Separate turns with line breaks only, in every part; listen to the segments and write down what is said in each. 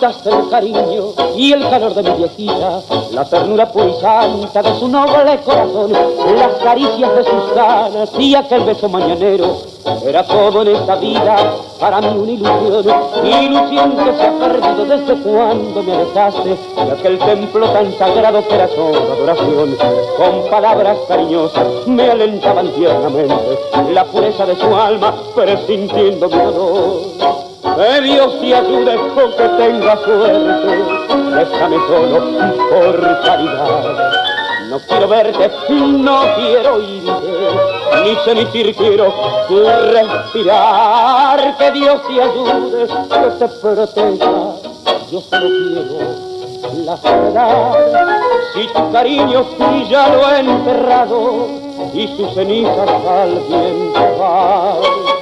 quitaste el cariño y el calor de mi viejita, la ternura pura y santa de su noble corazón, las caricias de sus ganas y aquel beso mañanero. Era todo en esta vida para mí una ilusión que se ha perdido desde cuando me alejaste de aquel templo tan sagrado que era solo adoración. Con palabras cariñosas me alentaban tiernamente la pureza de su alma, presintiendo mi dolor. Que Dios te ayude con que tenga suerte, déjame solo por caridad. No quiero verte, no quiero oírte, ni sentir quiero respirar. Que Dios te ayude, que te proteja, yo solo quiero la soledad. Si tu cariño ya lo he enterrado y sus cenizas al viento van.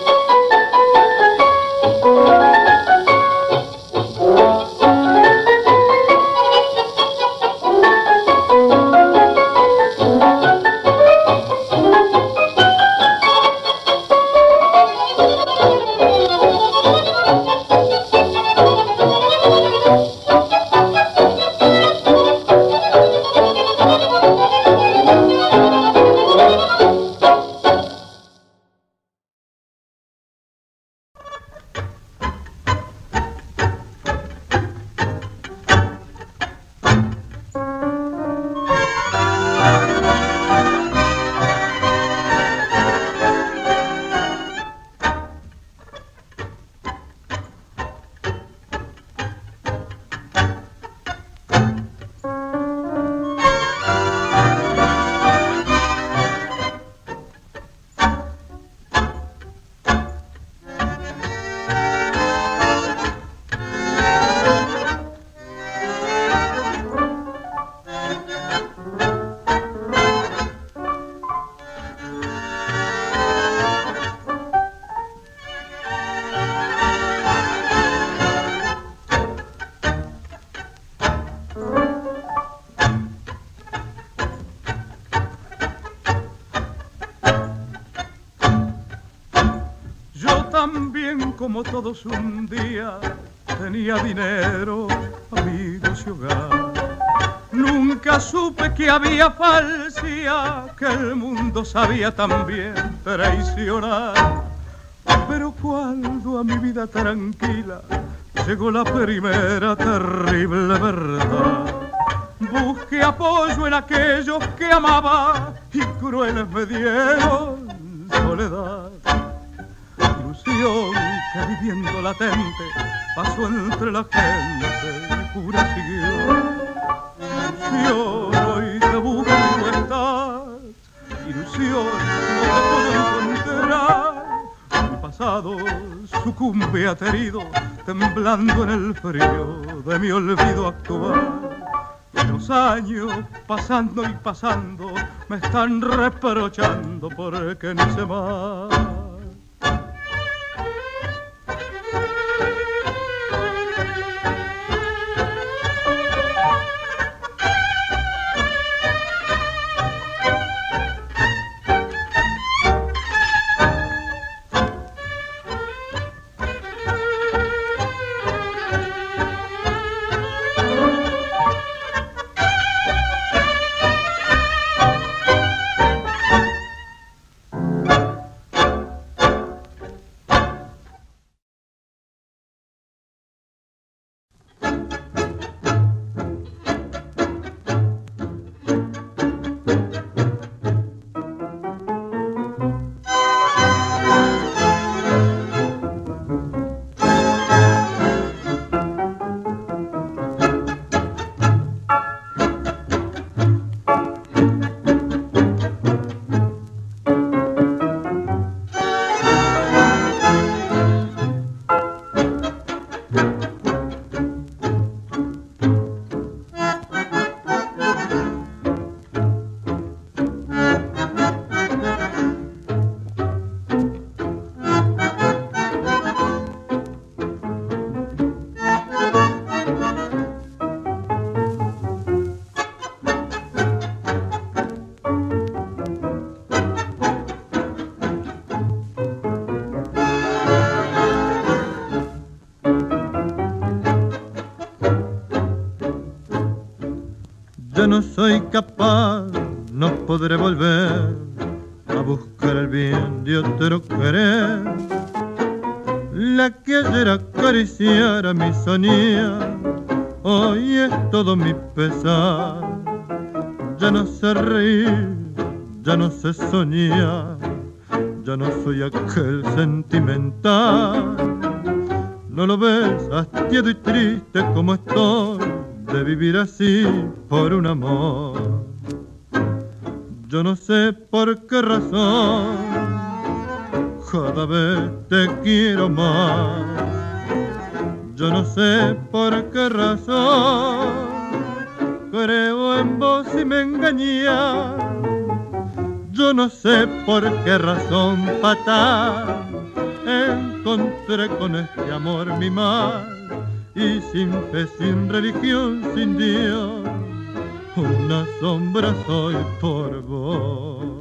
Como todos un día tenía dinero, amigos y hogar. Nunca supe que había falsía, que el mundo sabía también traicionar. Pero cuando a mi vida tranquila llegó la primera terrible verdad, busqué apoyo en aquellos que amaba y crueles me dieron soledad. Ilusión que viviendo latente pasó entre la gente y pura siguió. Ilusión, hoy te busco y no estás. Ilusión, no te puedo encontrar. Mi pasado sucumbe aterido, temblando en el frío de mi olvido actual. Y los años pasando y pasando me están reprochando porque no sé más. Ya no soy capaz, no podré volver a buscar el bien de otro querer. La que ayer acariciara mi sonía, hoy es todo mi pesar. Ya no sé reír, ya no sé soñar, ya no soy aquel sentimental. ¿No lo ves, hastiado y triste como estoy, de vivir así por un amor? Yo no sé por qué razón cada vez te quiero más. Yo no sé por qué razón creo en vos y me engañas. Yo no sé por qué razón fatal encontré con este amor mi mal, y sin fe, sin religión, sin Dios, una sombra soy por vos.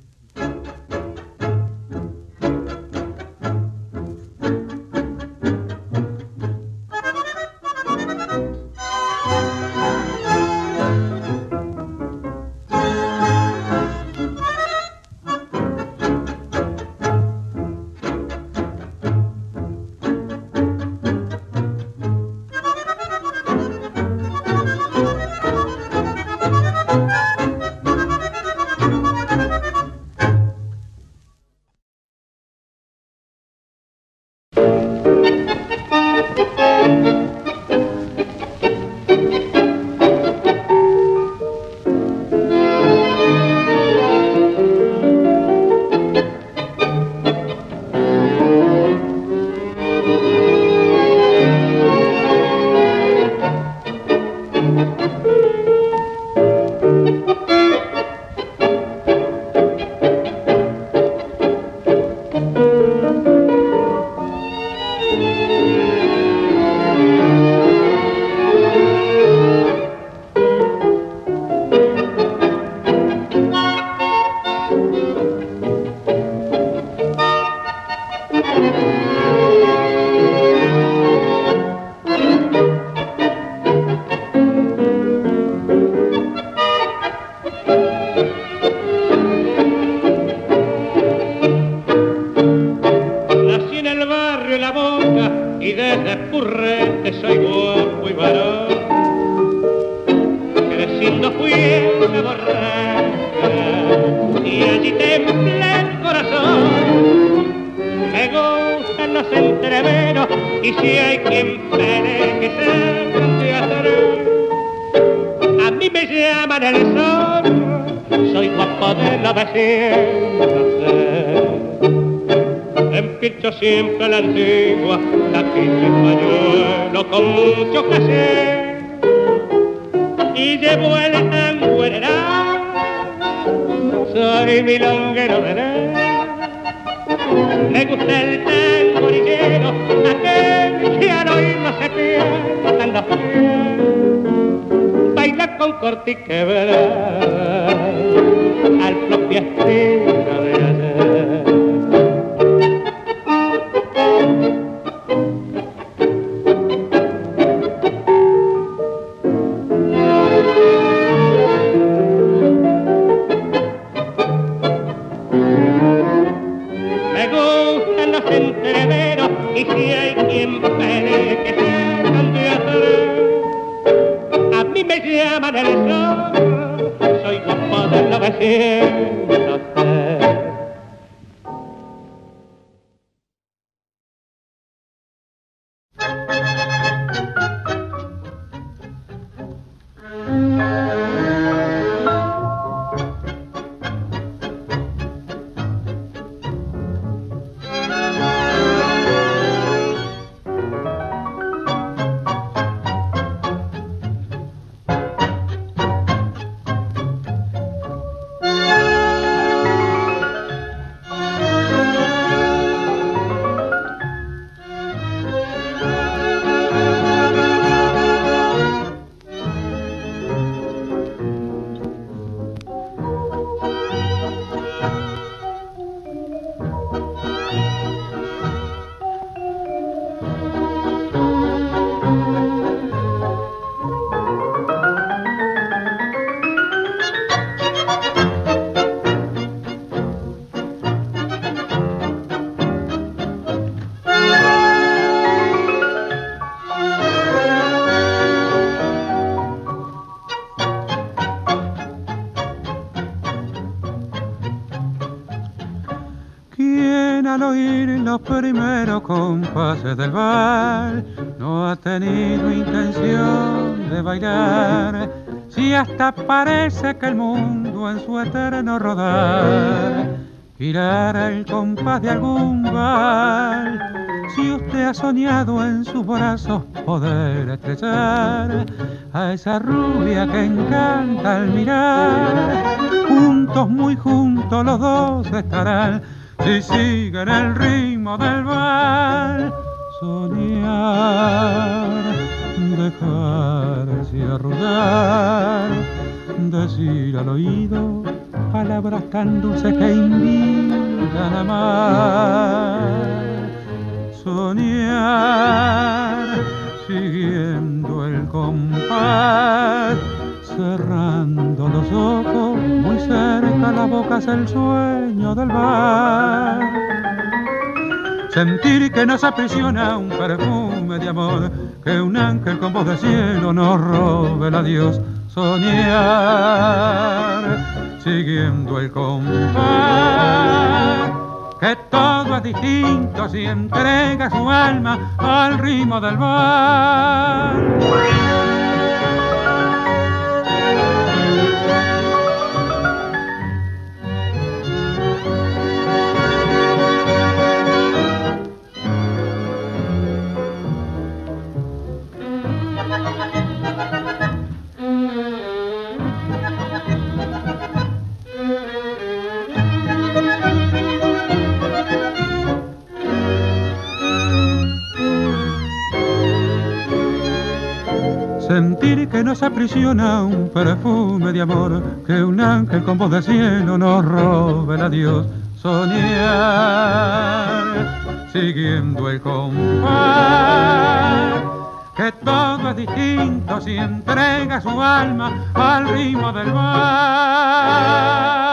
Siempre la antigua, la quinta pañuelo con mucho caché, y llevo el tango heredado, soy milonguero de ley. Me gusta el tango ligero, aquel que al oírlo se pierde en los pies, baila con corte y quebrada al propio estilo de ayer. Y si hay quien pelee que sea candidato, a mí me llaman el sol, soy guapo de 906.
al oír los primeros compases del vals no ha tenido intención de bailar, si hasta parece que el mundo en su eterno rodar girara el compás de algún vals, si usted ha soñado en sus brazos poder estrechar a esa rubia que encanta al mirar, juntos, muy juntos los dos estarán, si siguen el ritmo del vals. Soñar, dejarse arrullar, decir al oído palabras tan dulces que invitan a amar. Soñar, siguiendo el compás, cerrando los ojos, muy cerca la boca es el sueño del vals. Sentir que nos aprisiona un perfume de amor, que un ángel con voz de cielo nos robe el adiós. Soñar, siguiendo el compás, que todo es distinto si entrega su alma al ritmo del vals. Sentir que nos aprisiona un perfume de amor, que un ángel con voz de cielo nos robe el adiós. Soñar, siguiendo el compás, que todo es distinto si entrega su alma al ritmo del vals.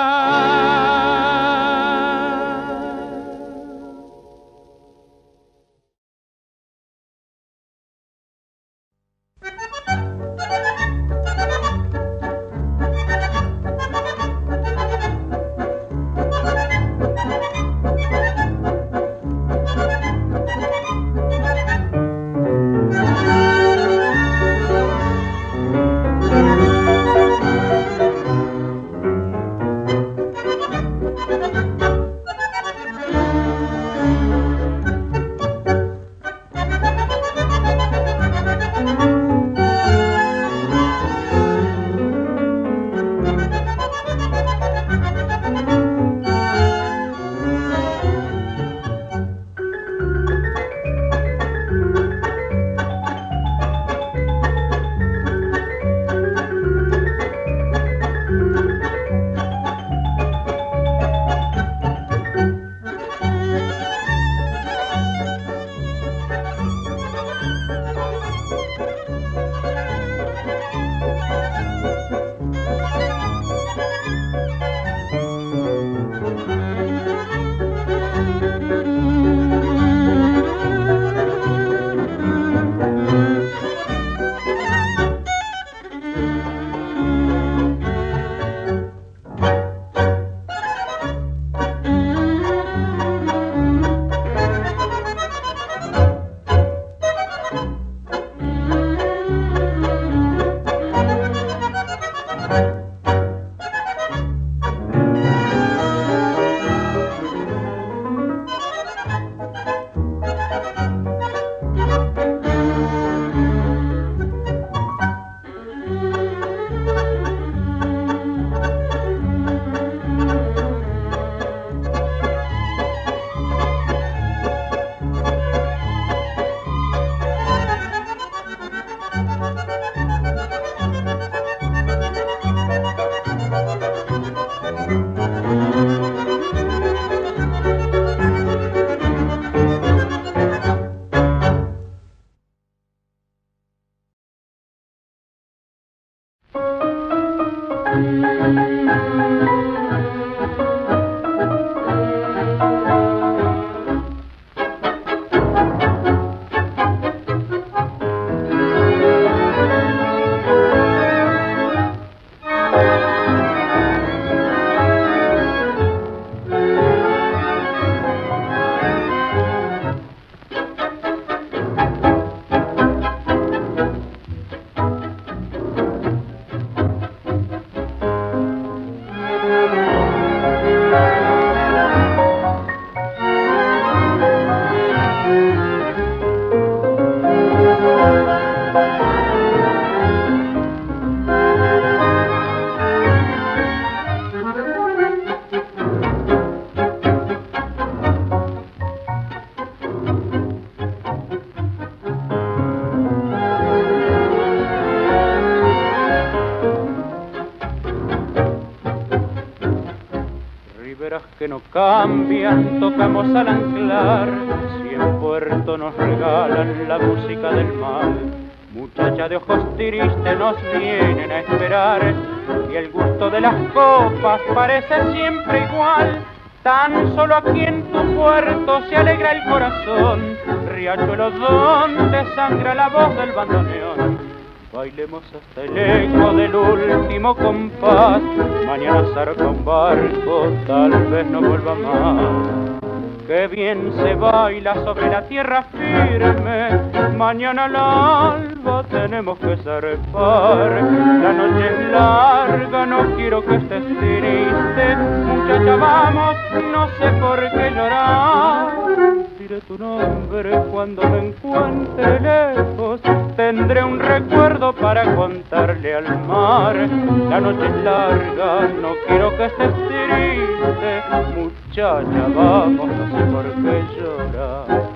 verás que no cambian, tocamos al anclar, si en puerto nos regalan la música del mar. Muchacha de ojos tristes nos vienen a esperar, y el gusto de las copas parece siempre igual. Tan solo aquí en tu puerto se alegra el corazón, riachuelo donde sangra la voz del bandoneón. Bailemos hasta el eco del último compás, mañana zarpa un barco, tal vez no vuelva más. Qué bien se baila sobre la tierra firme, mañana al alba tenemos que zarpar. La noche es larga, no quiero que estés triste, muchacha vamos, no sé por qué llorar. Diré tu nombre cuando me encuentre lejos, tendré un recuerdo para contarle al mar. La noche es larga, no quiero que estés triste, muchacha vamos, no sé por qué llorar.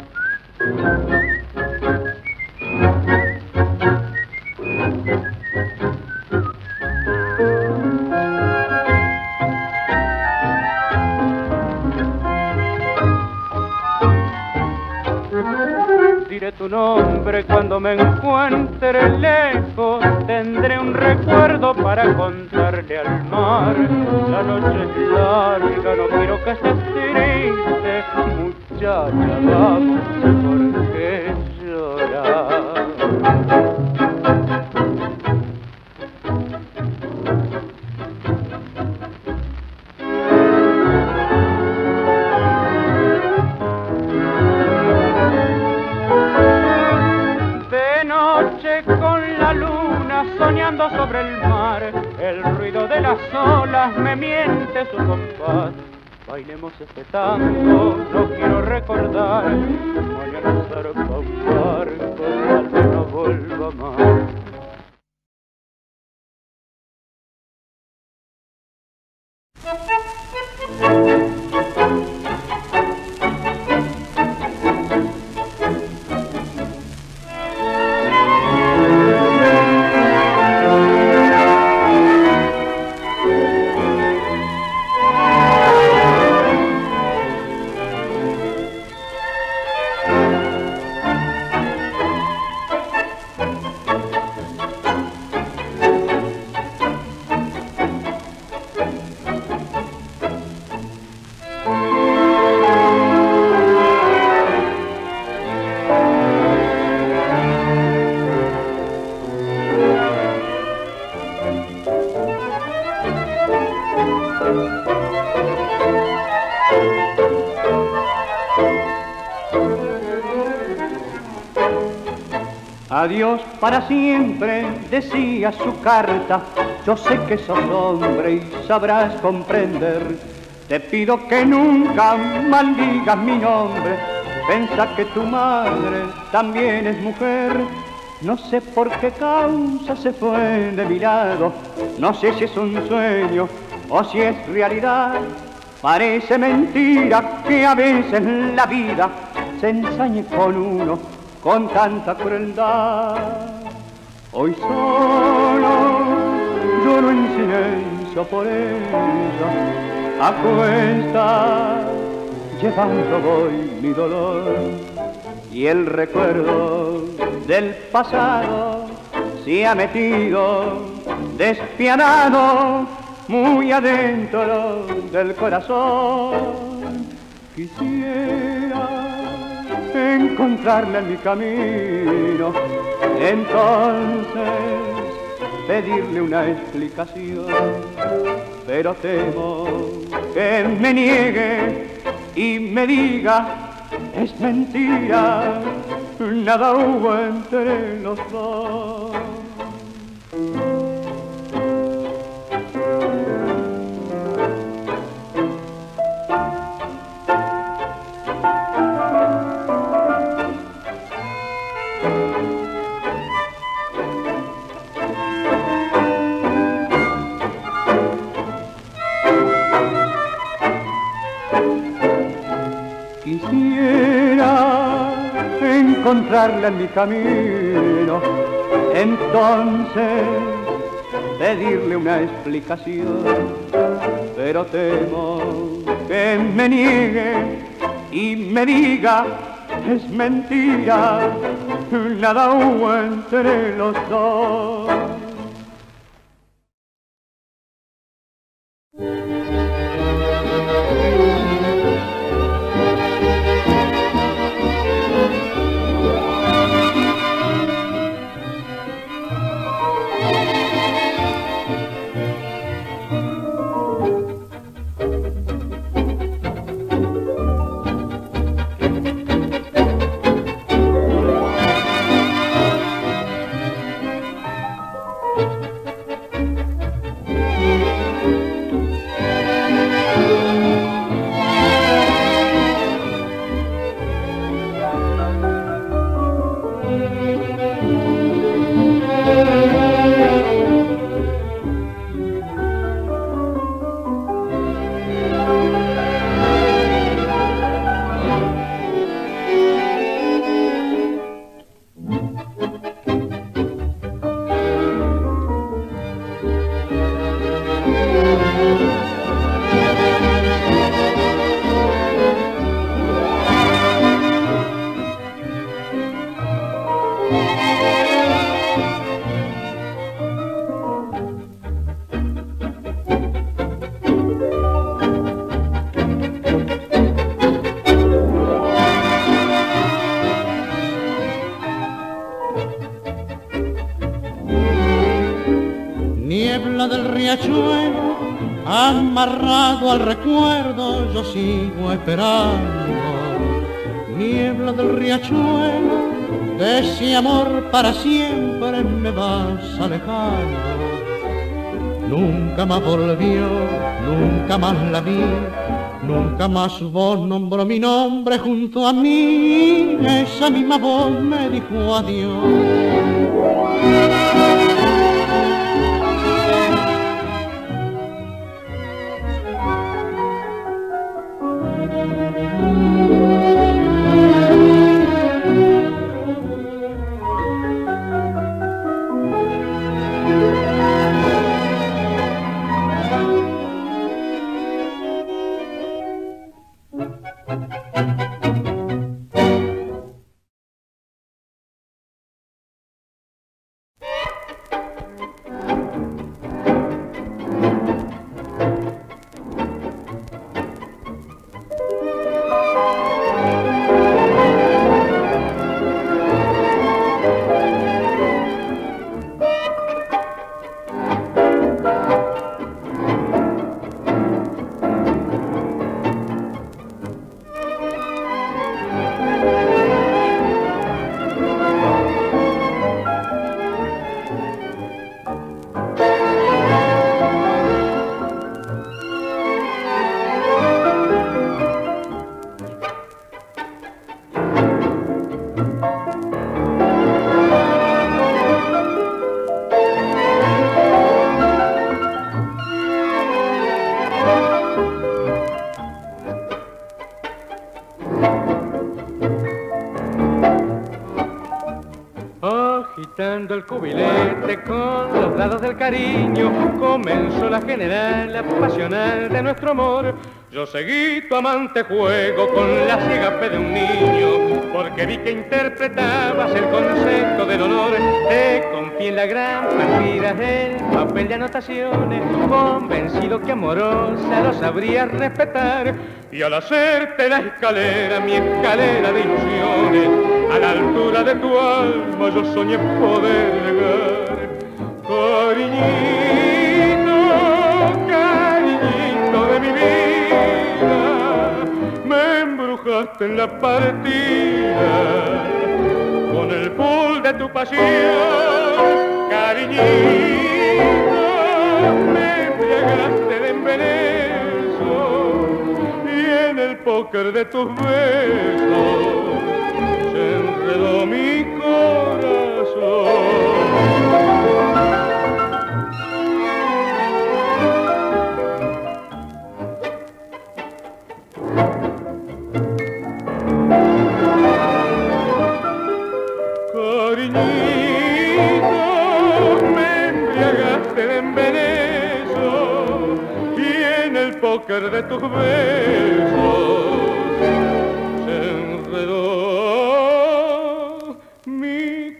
Diré tu nombre cuando me encuentre lejos, tendré un recuerdo para contarle al mar. La noche es larga, no quiero que estés triste, muchacha, vamos, no sé por qué llorar. Soñando sobre el mar, el ruido de las olas me miente su compás. Bailemos este tango, no quiero recordar, mañana zarpa un barco, tal vez no vuelva más.
Adiós para siempre, decía su carta, yo sé que sos hombre y sabrás comprender. Te pido que nunca maldigas mi nombre, pensa que tu madre también es mujer. No sé por qué causa se fue de mi lado, no sé si es un sueño o si es realidad. Parece mentira que a veces la vida se ensañe con uno con tanta crueldad. Hoy solo lloro en silencio por ella, a cuestas llevando voy mi dolor, y el recuerdo del pasado se ha metido despiadado muy adentro del corazón. Quisiera encontrarla en mi camino, entonces pedirle una explicación, pero temo que me niegue y me diga es mentira, nada hubo entre los dos. Quisiera encontrarla en mi camino, entonces pedirle una explicación, pero temo que me niegue y me diga es mentira, nada hubo entre los dos.
Amarrado al recuerdo yo sigo esperando, niebla del riachuelo, de ese amor para siempre me vas alejando. Nunca más volvió, nunca más la vi, nunca más su voz nombró mi nombre junto a mí, esa misma voz me dijo adiós.
Agitando el cubilete con los dados del cariño, comenzó la general, la pasional de nuestro amor. Yo seguí tu amante juego con la ciega fe de un niño, porque vi que interpretabas el concepto del honor. Te confié en la gran partida el papel de anotaciones, convencido que amorosa lo sabrías respetar. Y al hacerte la escalera, mi escalera de ilusiones, a la altura de tu alma yo soñé poder llegar. Cariñito, cariñito de mi vida, me embrujaste en la partida con el pool de tu pasión. Cariñito, me embriagaste de embeleso y en el póker de tus besos se enredó mi corazón. Cariñito, me embriagaste de embeleso y en el póker de tus besos se enredó mi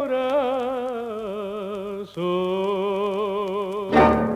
corazón.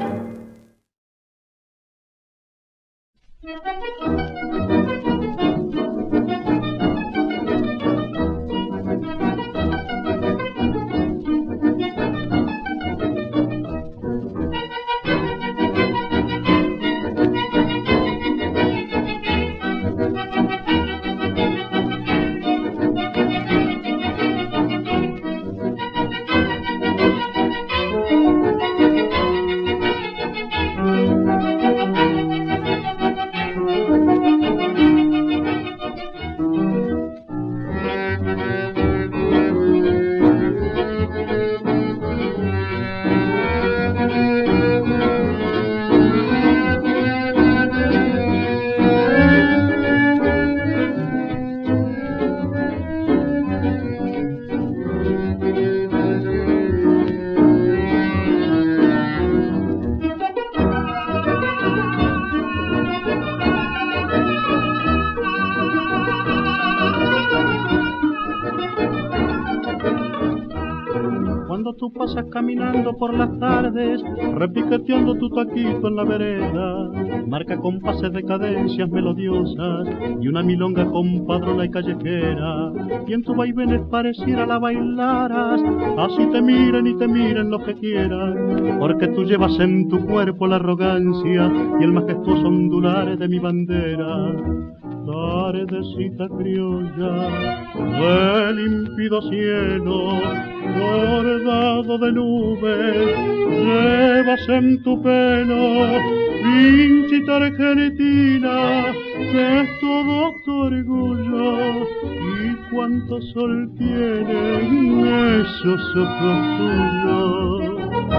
Tú pasas caminando por las tardes, repiqueteando tu taquito en la vereda, marca compases de cadencias melodiosas y una milonga compadrona y callejera, y en tu vaivenes pareciera la bailaras, así te miren los que quieran, porque tú llevas en tu cuerpo la arrogancia y el majestuoso ondular de mi bandera. Tardecita criolla del límpido cielo, bordado de nubes, llevas en tu pelo pinchita argentina, que es todo tu orgullo, y cuánto sol tienen esos ojos tuyos.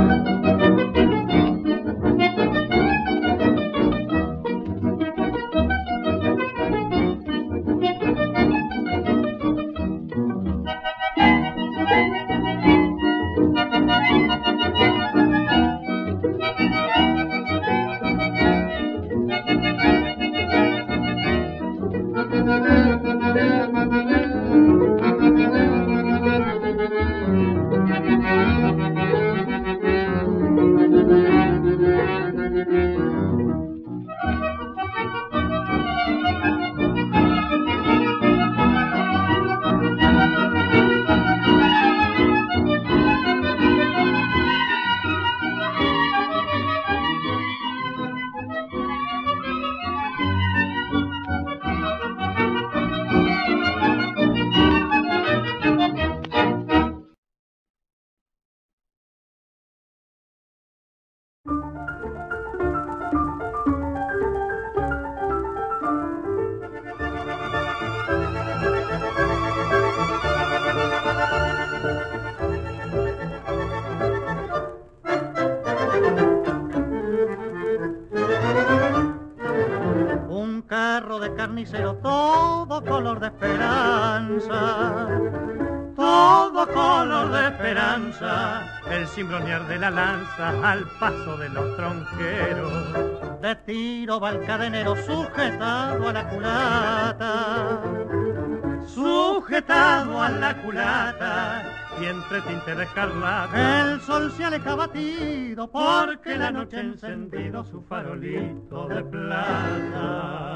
Carnicero, todo color de esperanza, todo color de esperanza, el cimbronear de la lanza al paso de los tronqueros. De tiro va el cadenero sujetado a la culata, sujetado a la culata, y entre tinte de escarlata el sol se aleja batido, porque la noche ha encendido su farolito de plata.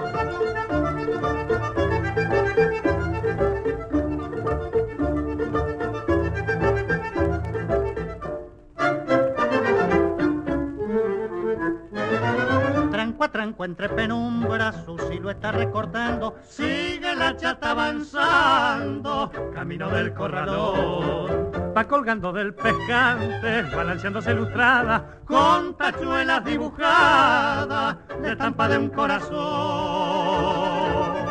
Tranco a tranco entre penumbras su silueta recortando, sigue la chata avanzando, camino del corralón. Va colgando del pescante, balanceándose lustrada, con tachuelas dibujadas, la estampa de un corazón.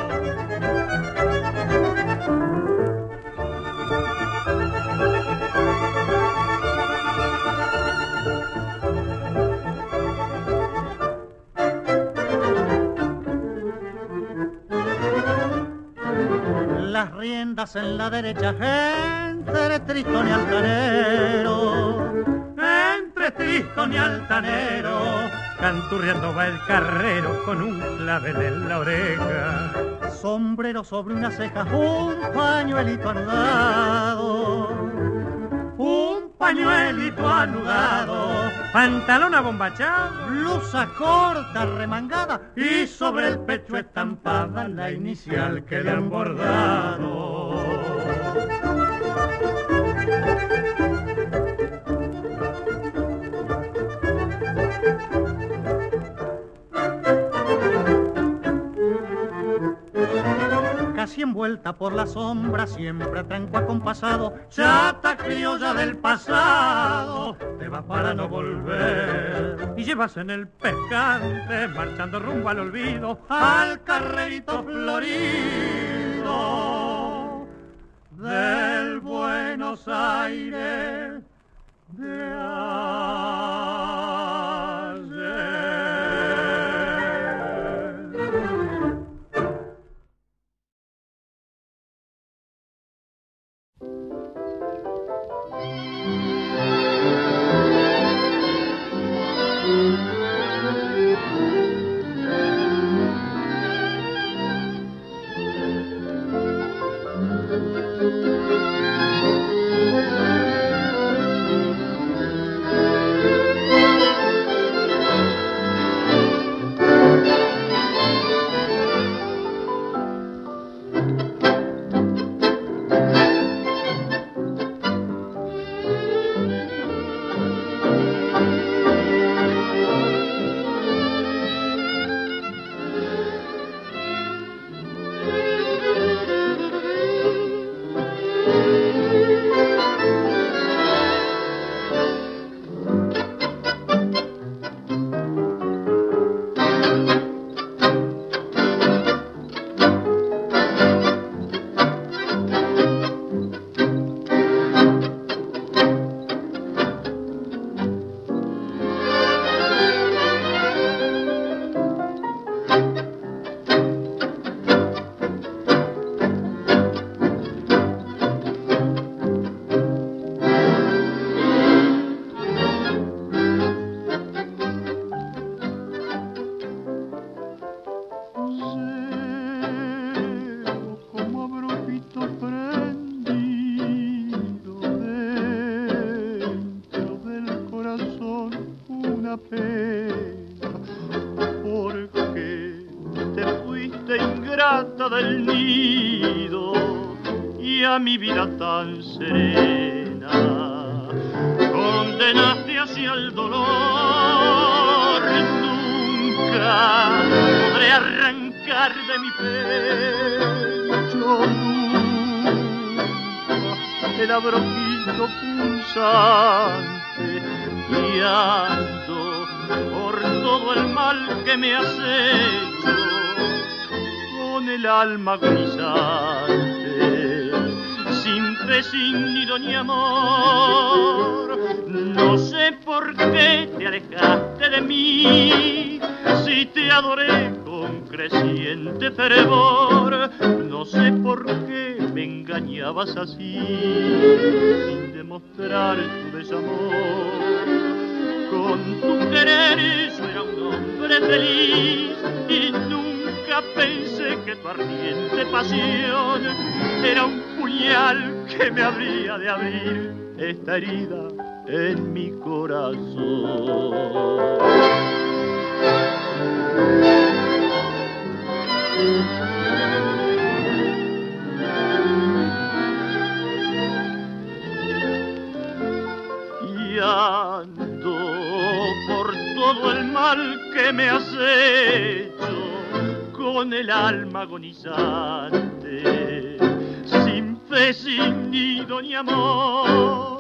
Las riendas en la derecha, entre Tristón y Altanero, entre Tristón y Altanero,
canturreando va el carrero con un clavel en la oreja.
Sombrero sobre una ceja, un pañuelito anudado. Un pañuelito anudado.
Pantalón abombachado,
Blusa corta, remangada. Y sobre el pecho estampada la inicial que le han bordado. Casi envuelta por la sombra, siempre a tranco acompasado, chata criolla del pasado, te va para no volver.
y llevas en el pescante, marchando rumbo al olvido,
Al carrerito florido del Buenos Aires de ayer.
Del nido y a mi vida tan serena condenaste hacia el dolor. Nunca podré arrancar de mi pecho nunca el abrojito pulsante, y ando por todo el mal que me has hecho con el alma agonizante, sin fe, sin nido ni amor. No sé por qué te alejaste de mí, si te adoré con creciente fervor. No sé por qué me engañabas así, sin demostrar tu desamor. Con tu querer yo era un hombre feliz y nunca pensé que tu ardiente pasión era un puñal que me habría de abrir esta herida en mi corazón. Y ando por todo el mal que me has hecho con el alma agonizante, sin fe, sin nido ni amor.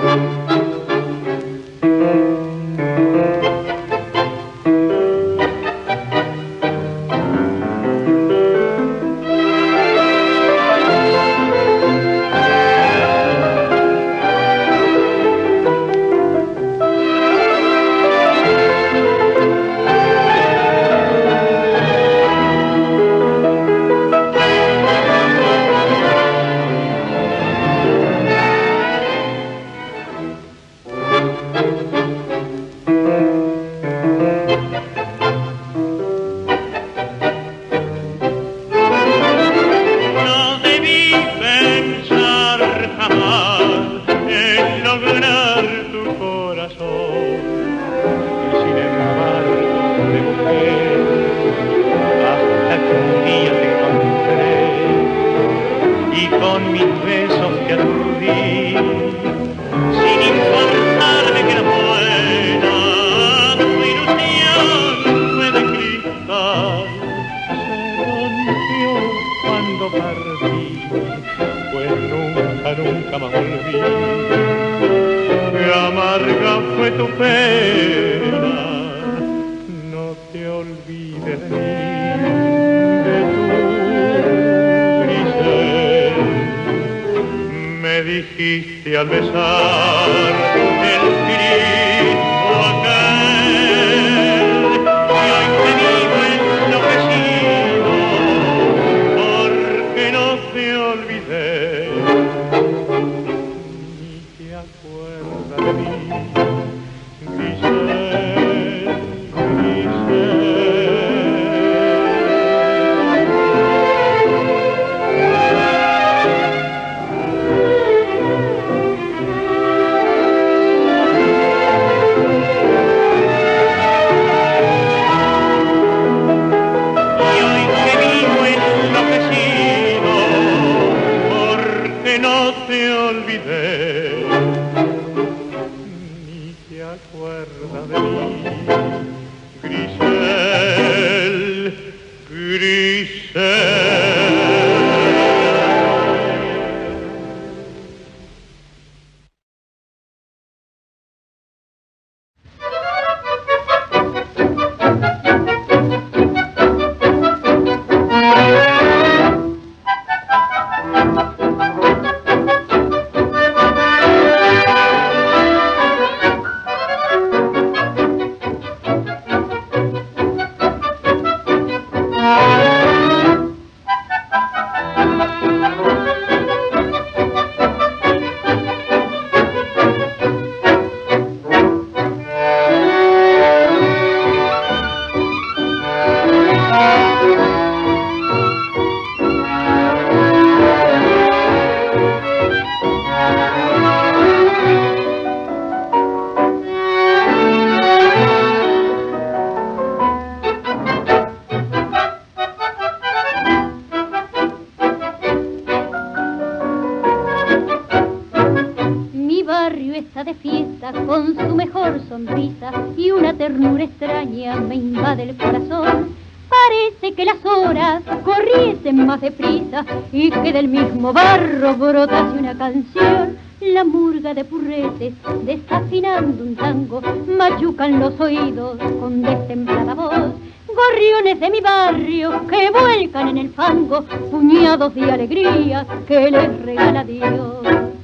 de fiesta con su mejor sonrisa y una ternura extraña me invade el corazón. Parece que las horas corriesen más deprisa y que del mismo barro brotase una canción. La murga de purretes, desafinando un tango, machucan los oídos con destemplada voz. Gorriones de mi barrio que vuelcan en el fango, puñados de alegría que les regala Dios.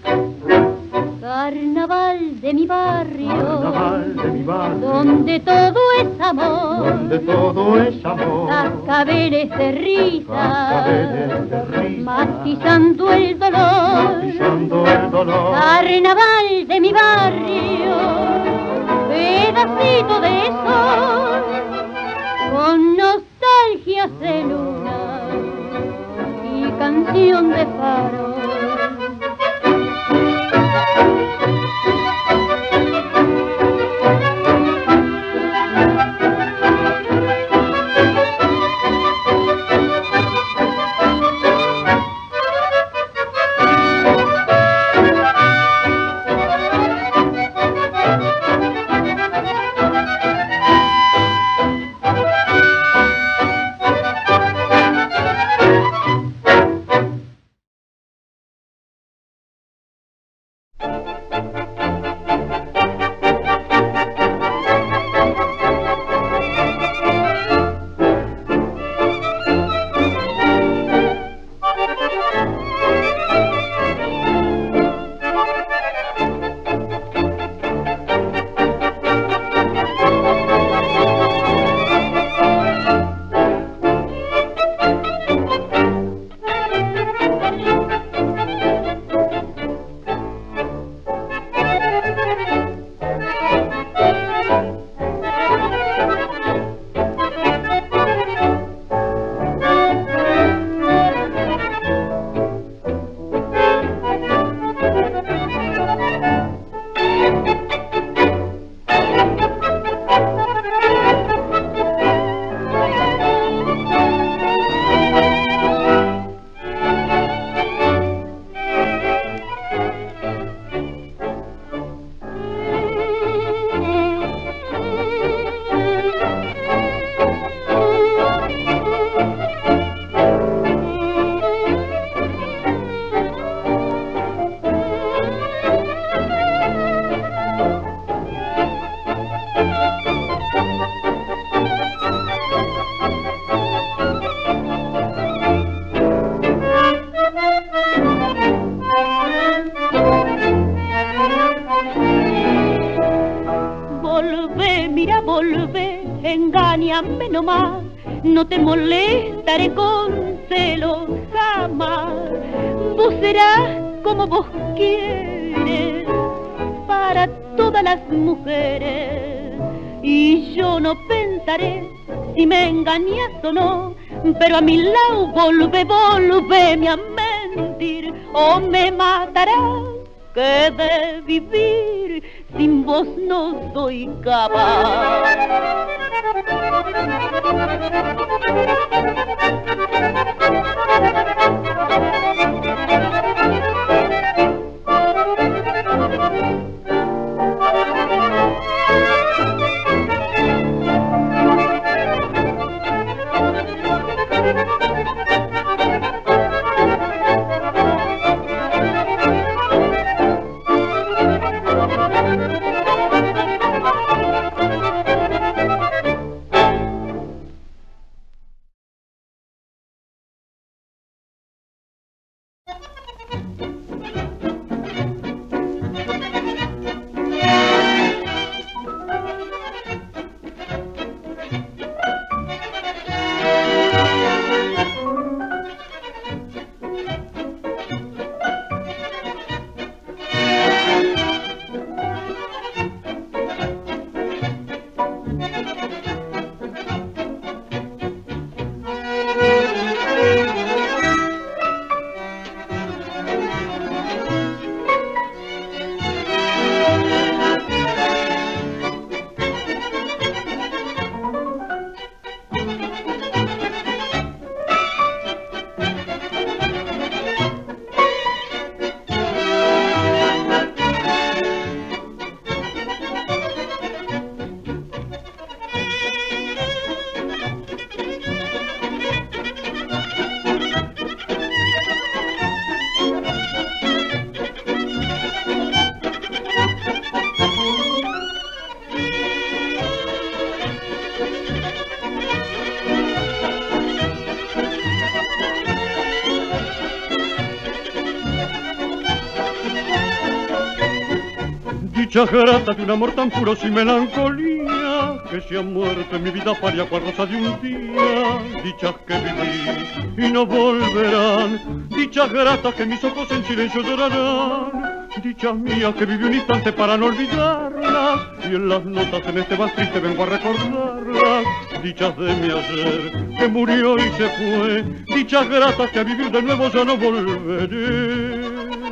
Carnaval de mi barrio, donde todo es amor, cascabeles de risa, matizando el dolor. Carnaval de mi barrio, pedacito de sol, con nostalgias de luna y canción de faro. Mira, volvé, engáñame nomás, no te molestaré con celos jamás. Vos serás como vos quieres para todas las mujeres, y yo no pensaré si me engañas o no, pero a mi lado volvéme a mentir, o me matarás, que de vivir sin vos no soy capaz.
Dicha grata de un amor tan puro sin melancolía, que se ha muerto en mi vida paria cual rosa de un día. Dichas que viví y no volverán, dichas gratas que mis ojos en silencio llorarán, dichas mías que viví un instante para no olvidarlas, y en las notas en este vals triste vengo a recordarlas. Dichas de mi ayer que murió y se fue, dichas gratas que a vivir de nuevo ya no volveré.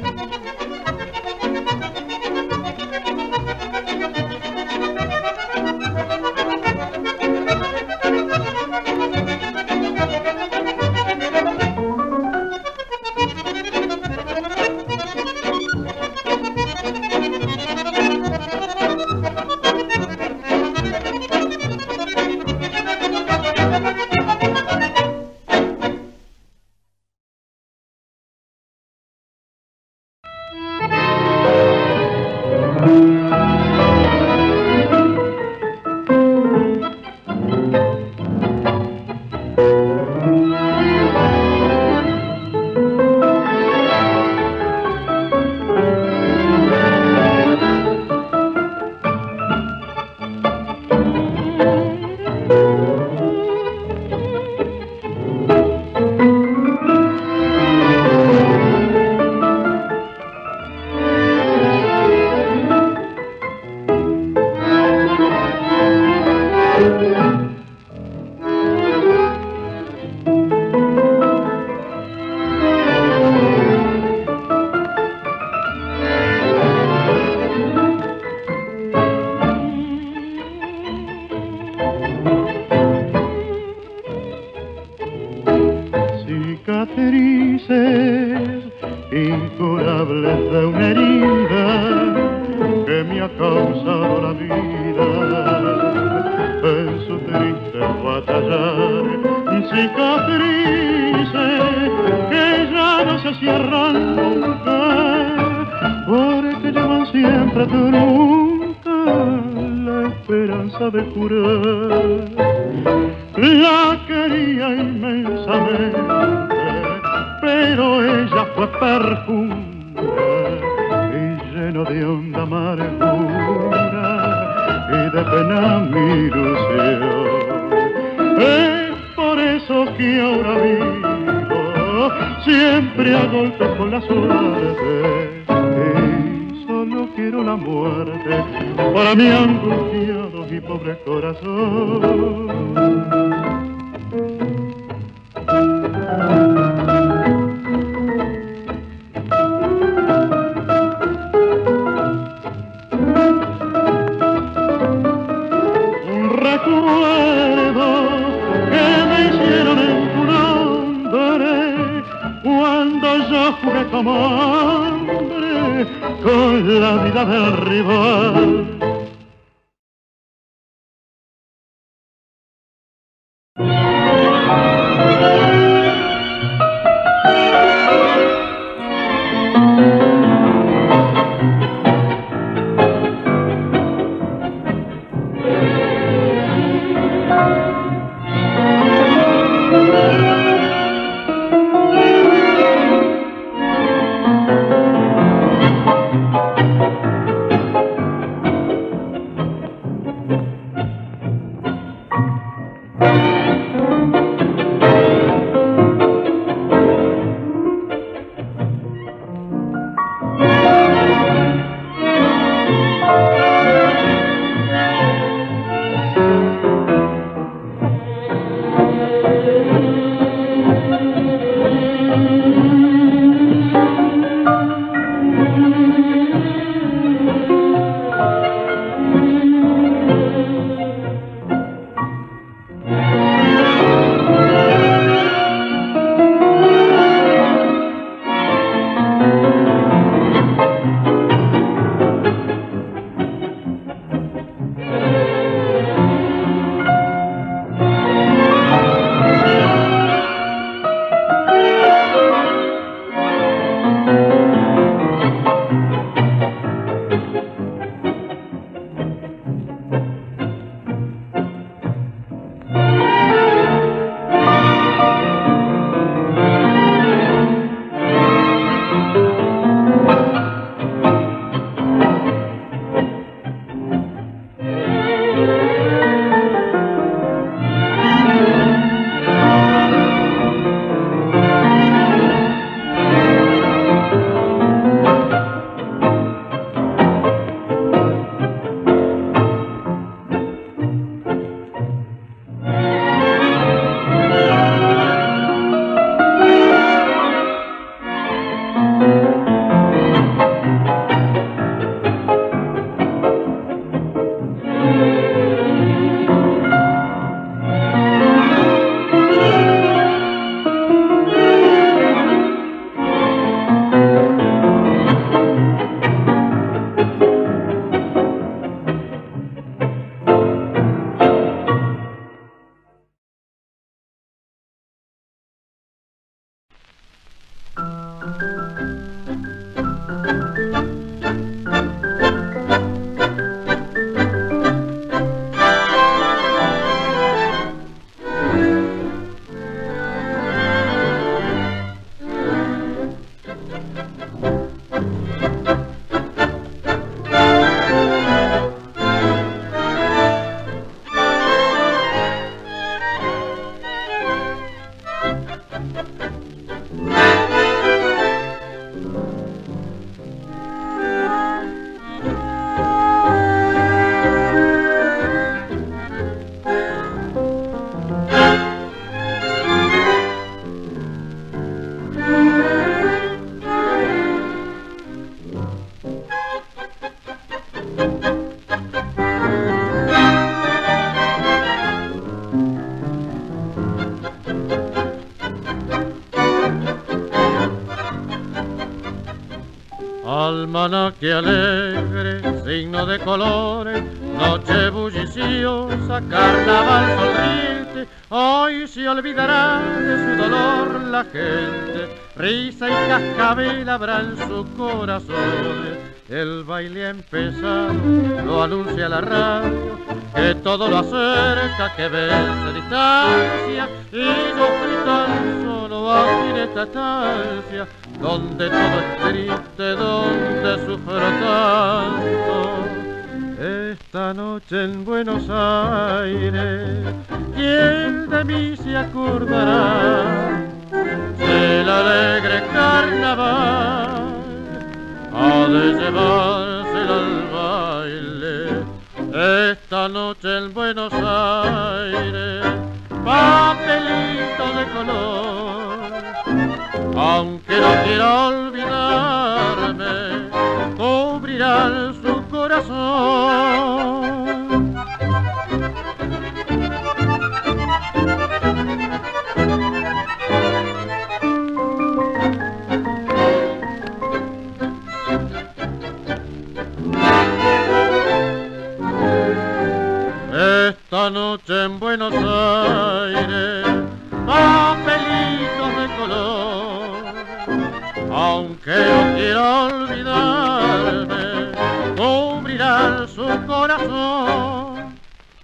incurables de una herida que me ha causado la vida en su triste batallar. Cicatrices que ya no se cierran nunca, porque llevan siempre a tu nunca la esperanza de curar. La quería inmensamente, pero ella fue perfumada y lleno de honda amargura.
y de pena mi ilusión. Es por eso que ahora vivo siempre a golpes con la suerte, y solo quiero la muerte para mi angustiado y pobre corazón. Jugué como hombre con la vida del rival.
Almanaque alegre, signo de colores, noche bulliciosa, carnaval sonriente. Hoy se olvidará de su dolor la gente, risa y cascabel habrá en sus corazones. El baile ha empezado, lo anuncia la radio, que todo lo acerca, que vence distancia. Y yo estoy tan solo aquí en esta estancia, donde todo es triste, donde sufro tanto. Esta noche en Buenos Aires, ¿quién de mí se acordará del alegre carnaval? Ha de llevársela al baile esta noche en Buenos Aires, papelito de color. Aunque no quiera olvidarme, cubrirá su corazón. Esta noche en Buenos Aires, papelitos de color. Aunque no quiera olvidarme, cubrirá su corazón.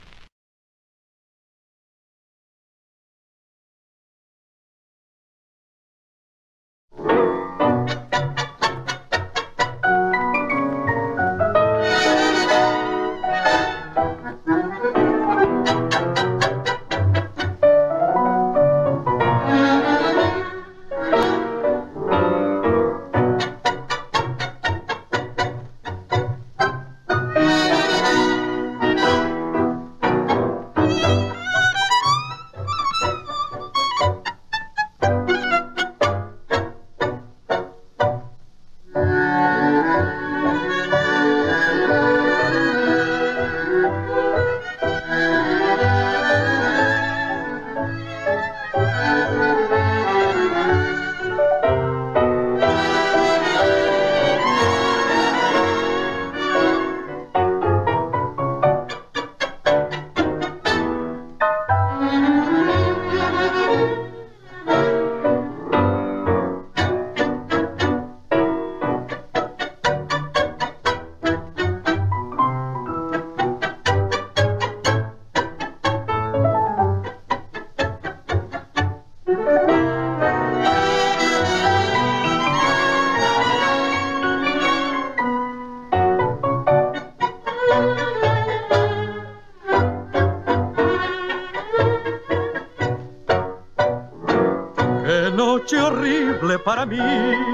Para mí,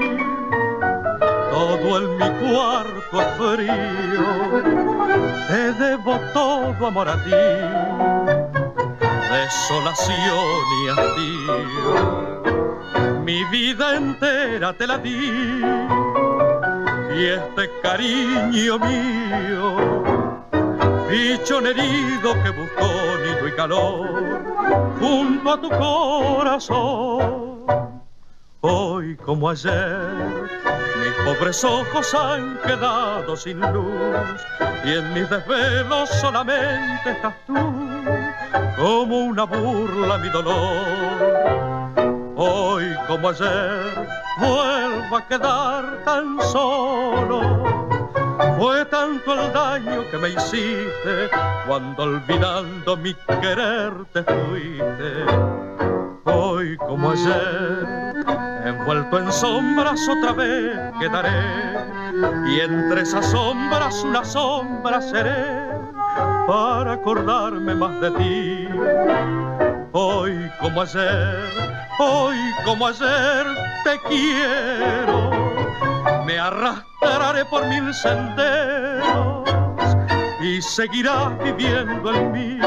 todo en mi cuarto es frío, te debo todo amor a ti, desolación y hastío, mi vida entera te la di, y este cariño mío, bichón herido que buscó nido y calor, junto a tu corazón. Hoy como ayer, mis pobres ojos han quedado sin luz y en mis desvelos solamente estás tú, como una burla mi dolor. Hoy como ayer, vuelvo a quedar tan solo. Fue tanto el daño que me hiciste cuando olvidando mi querer te fuiste. Hoy como ayer, envuelto en sombras otra vez quedaré, y entre esas sombras una sombra seré para acordarme más de ti. Hoy como ayer te quiero, me arrastraré por mil senderos y seguirás viviendo en mí.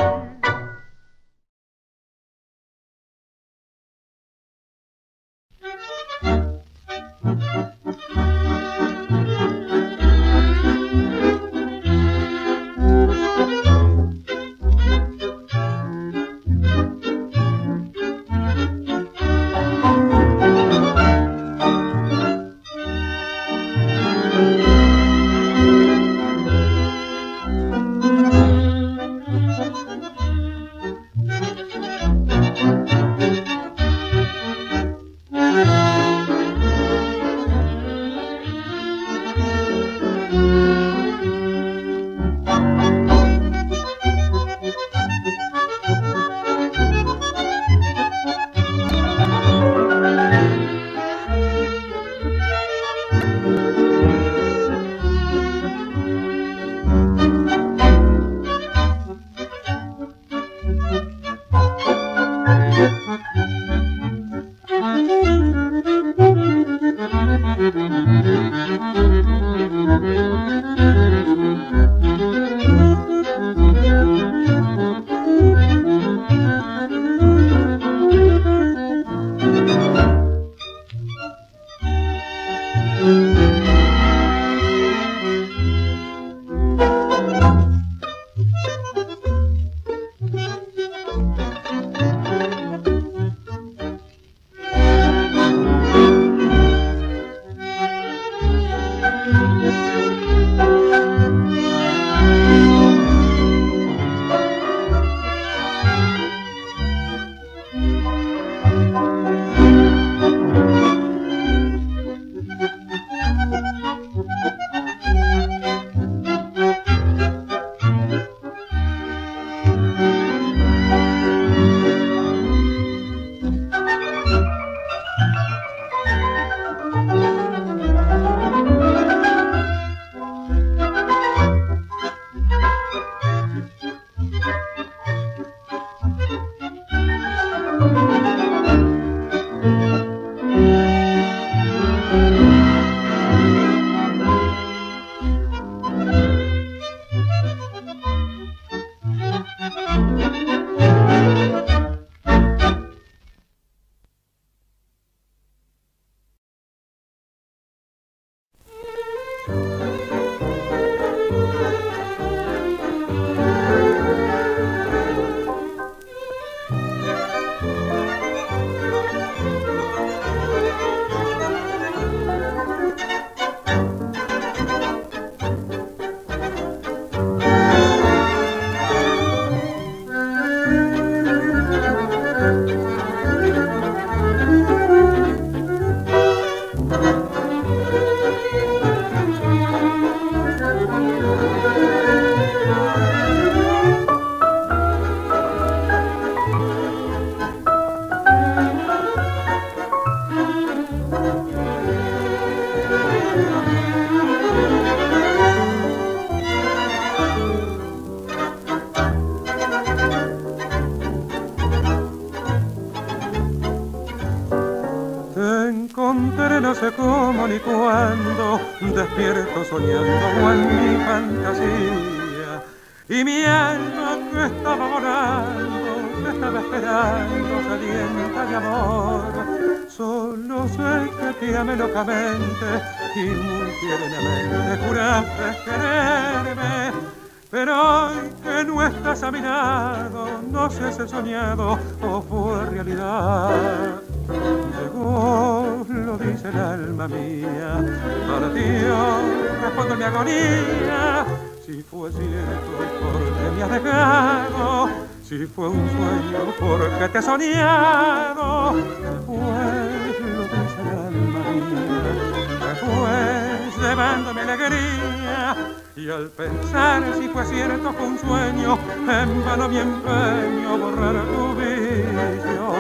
sé cómo ni cuándo, despierto soñando o en mi fantasía. Y mi alma que estaba volando, que estaba esperando, sedienta de amor. Solo sé que te amé locamente y muy tiernamente juraste quererme. Pero hoy que no estás a mi lado, no sé si he soñado o fue realidad. Llegó, lo dice el alma mía, partió, respondo en mi agonía. Si fue cierto, porque me has dejado. Si fue un sueño, porque te he soñado. Se fue, lo dice el alma mía. Se fue, llevándome alegría. Y al pensar si fue cierto, fue un sueño, en vano mi empeño borrar tu visión.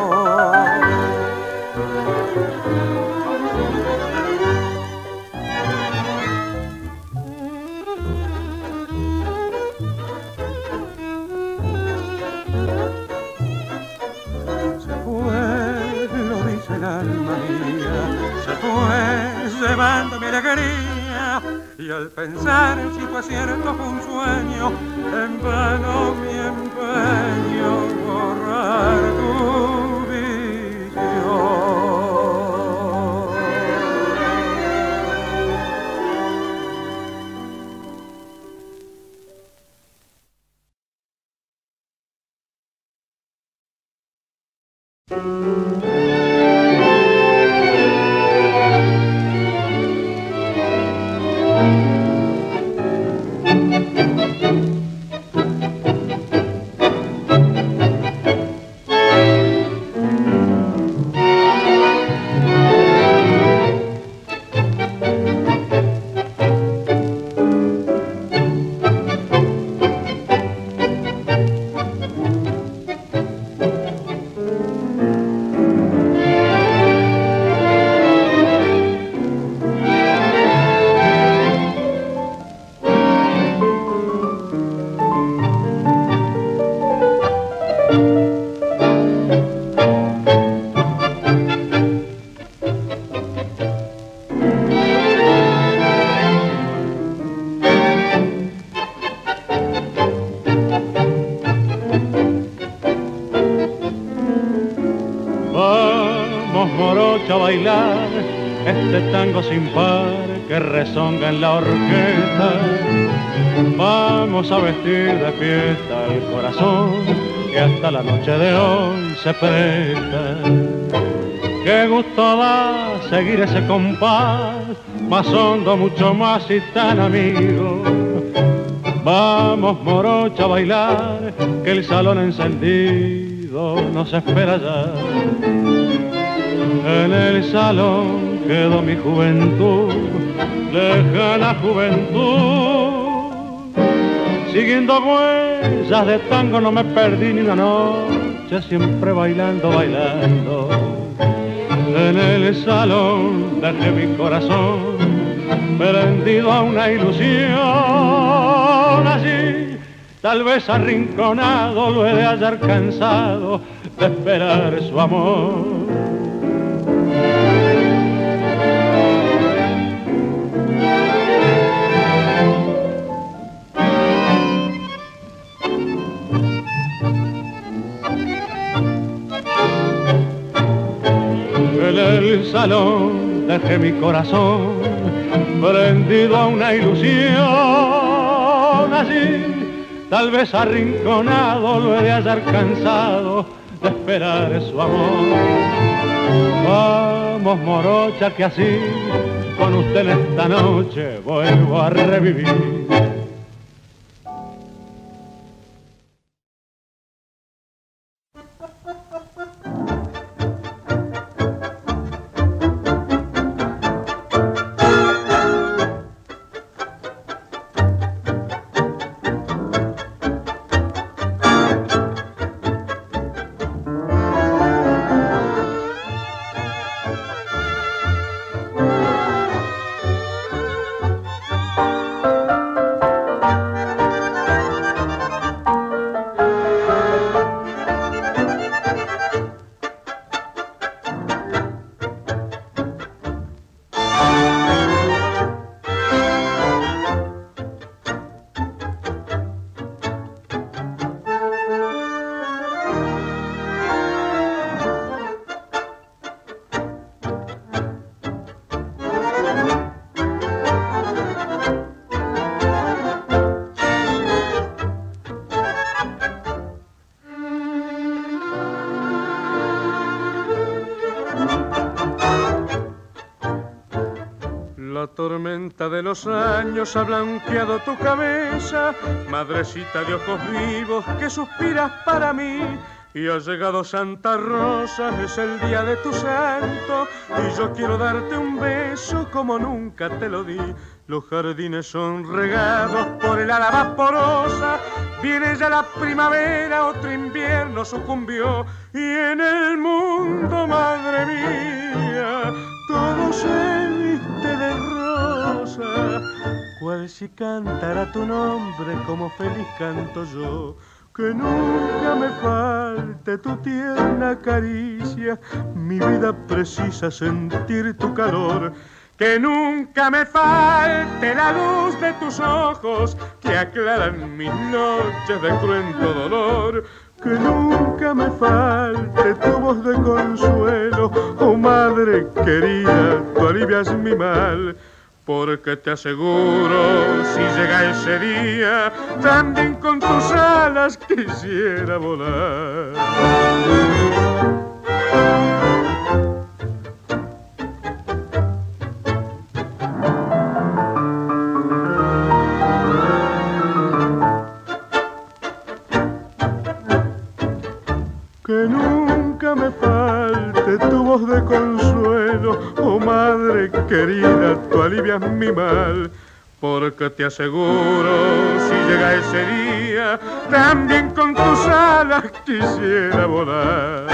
El alma mía se fue llevándome alegría y al pensar si fue cierto fue un sueño, en vano mi empeño borrar tu visión. Sin par que rezonga en la orquesta, vamos a vestir de fiesta el corazón que hasta la noche de hoy se presta. Qué gusto da seguir ese compás, más hondo, mucho más y tan amigo. Vamos morocha a bailar, que el salón encendido nos espera ya. En el salón quedó mi juventud, lejana juventud. Siguiendo huellas de tango no me perdí ni una noche, siempre bailando, bailando. En el salón dejé mi corazón prendido a una ilusión. Así, tal vez arrinconado, lo he de hallar cansado de esperar su amor. En el salón dejé mi corazón prendido a una ilusión. Así, tal vez arrinconado, lo he de hallar cansado de esperar su amor. Vamos morocha, que así con usted en esta noche vuelvo a revivir. tormenta de los años ha blanqueado tu cabeza, madrecita de ojos vivos que suspiras para mí. Y ha llegado Santa Rosa, es el día de tu santo, y yo quiero darte un beso como nunca te lo di. Los jardines son regados por el ala vaporosa, viene ya la primavera, otro invierno sucumbió, y en el mundo, madre mía, todo se viste de rosa, cual si cantara tu nombre como feliz canto yo. Que nunca me falte tu tierna caricia, mi vida precisa sentir tu calor. Que nunca me falte la luz de tus ojos, que aclaran mis noches de cruento dolor. Que nunca me falte tu voz de consuelo, oh madre querida, tú alivias mi mal. Porque te aseguro, si llega ese día, también con tus alas quisiera volar. Que nunca me falte tu voz de consuelo, oh madre querida, tú alivias mi mal. Porque te aseguro, si llega ese día, también con tus alas quisiera volar.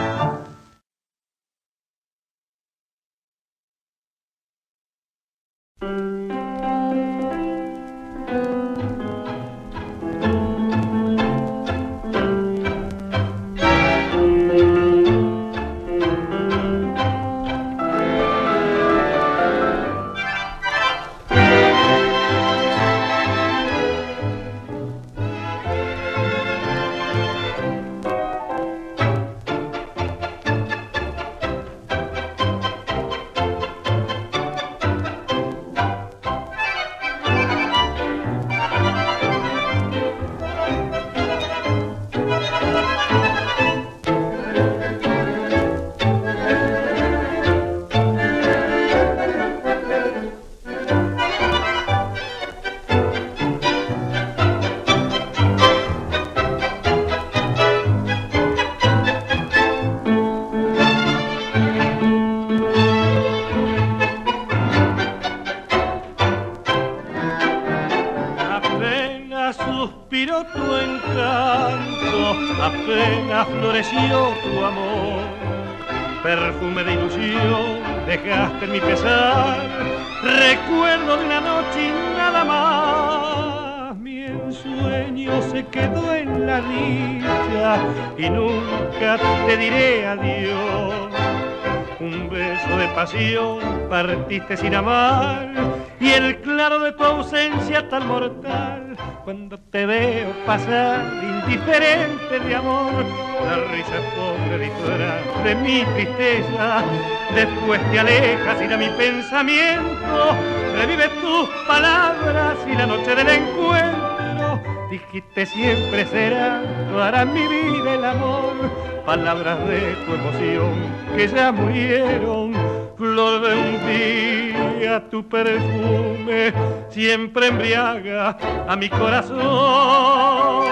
suspiró tu encanto, apenas floreció tu amor. Perfume de ilusión dejaste en mi pesar, recuerdo de una noche y nada más. Mi ensueño se quedó en la dicha y nunca te diré adiós. Un beso de pasión partiste sin amar, y el claro de tu ausencia tan mortal. Cuando te veo pasar indiferente de amor, la risa pobre disfraz de mi tristeza. Después te alejas y a mi pensamiento revive tus palabras y la noche del encuentro. Dijiste siempre será, tú harás mi vida el amor. Palabras de tu emoción que ya murieron. Flor de un día, tu perfume siempre embriaga a mi corazón.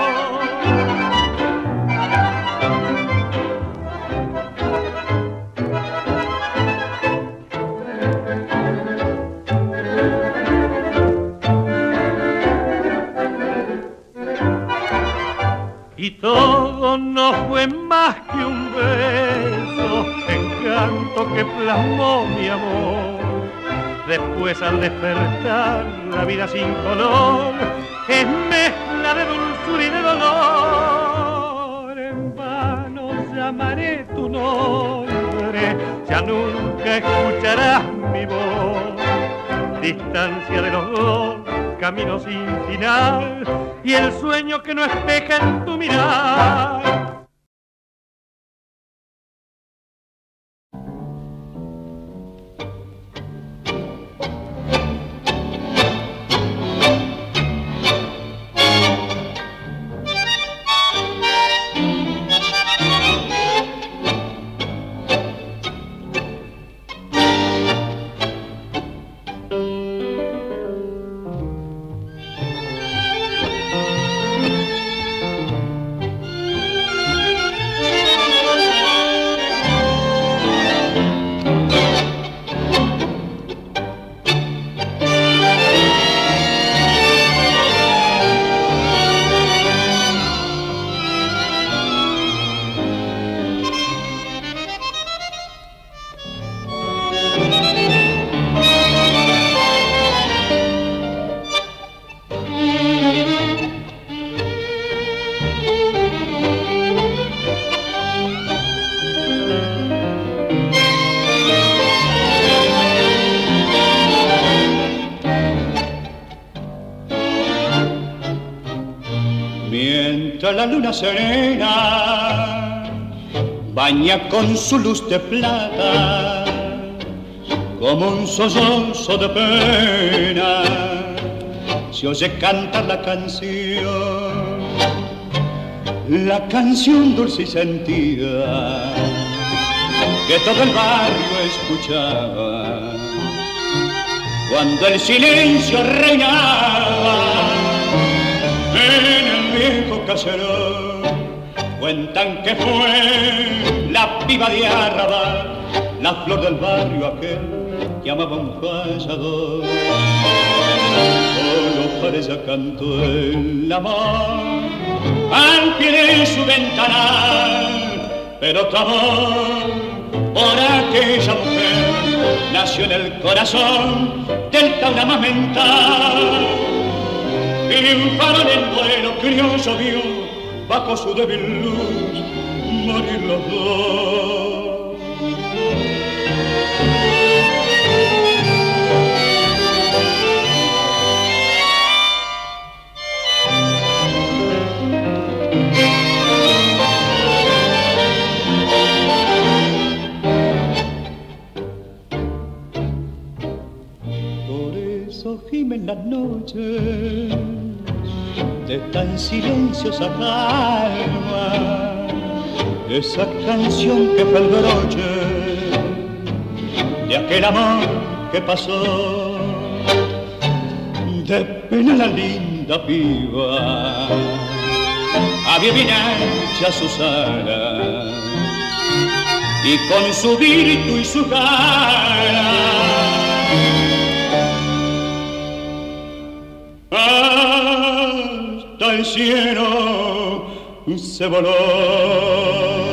Y todo no fue más que un beso, encanto que plasmó mi amor. Después al despertar la vida sin color es mezcla de dulzura y de dolor. En vano llamaré tu nombre, ya nunca escucharás mi voz. Distancia de los dos, camino sin final, y el sueño que no espeja en tu mirar.
mientras la luna serena baña con su luz de plata como un sollozo de pena, se oye cantar la canción dulce y sentida que todo el barrio escuchaba cuando el silencio reinaba en el viejo caserón. Cuentan que fue la piba de Arrabal, la flor del barrio aquel que amaba un payador. Solo para ella cantó el amor al pie de su ventanal, pero tu amor por aquella mujer nació en el corazón del taura más mental. Y un farol en vuelo criollo vio bajo su débil luz morir los dos. Gimen las noches de tan silenciosa calma, esa canción que fue el broche de aquel amor que pasó. De pena la linda piba había bien ancha sus alas y con su virtud y su cara hasta el cielo se voló.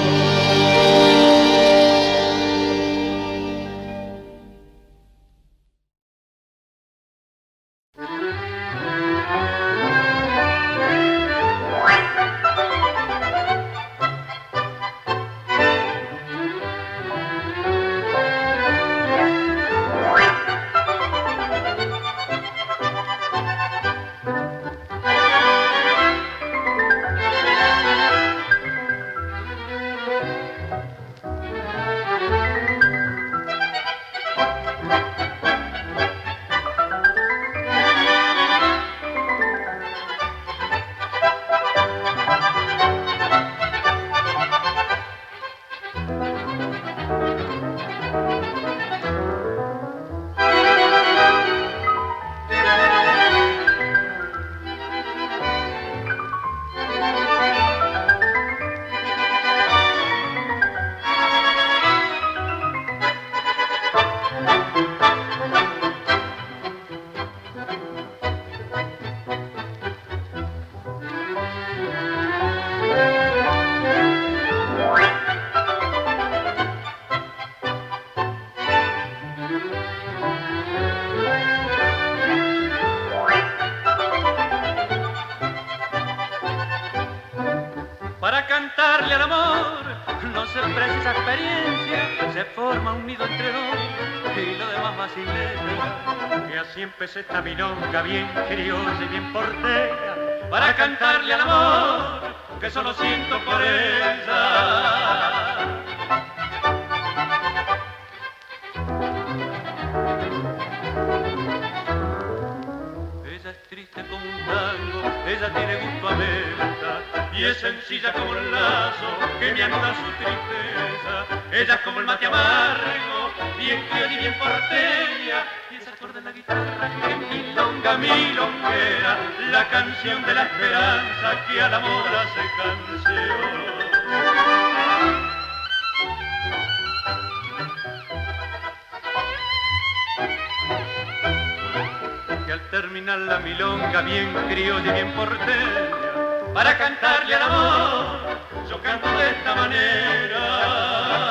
Esta milonga bien criolla y bien porteña para cantarle al amor que solo siento por ella. Ella es triste como un tango, ella tiene gusto a menta y es sencilla como el lazo que me anuda su tristeza. Ella es como el mate amargo, bien criolla y bien porteña, y ese acorde de la guitarra que milonga, milonguera, la canción de la esperanza que al amor hace canción. Que al terminar la milonga bien criolla y bien porteña, para cantarle al amor, yo canto de esta manera.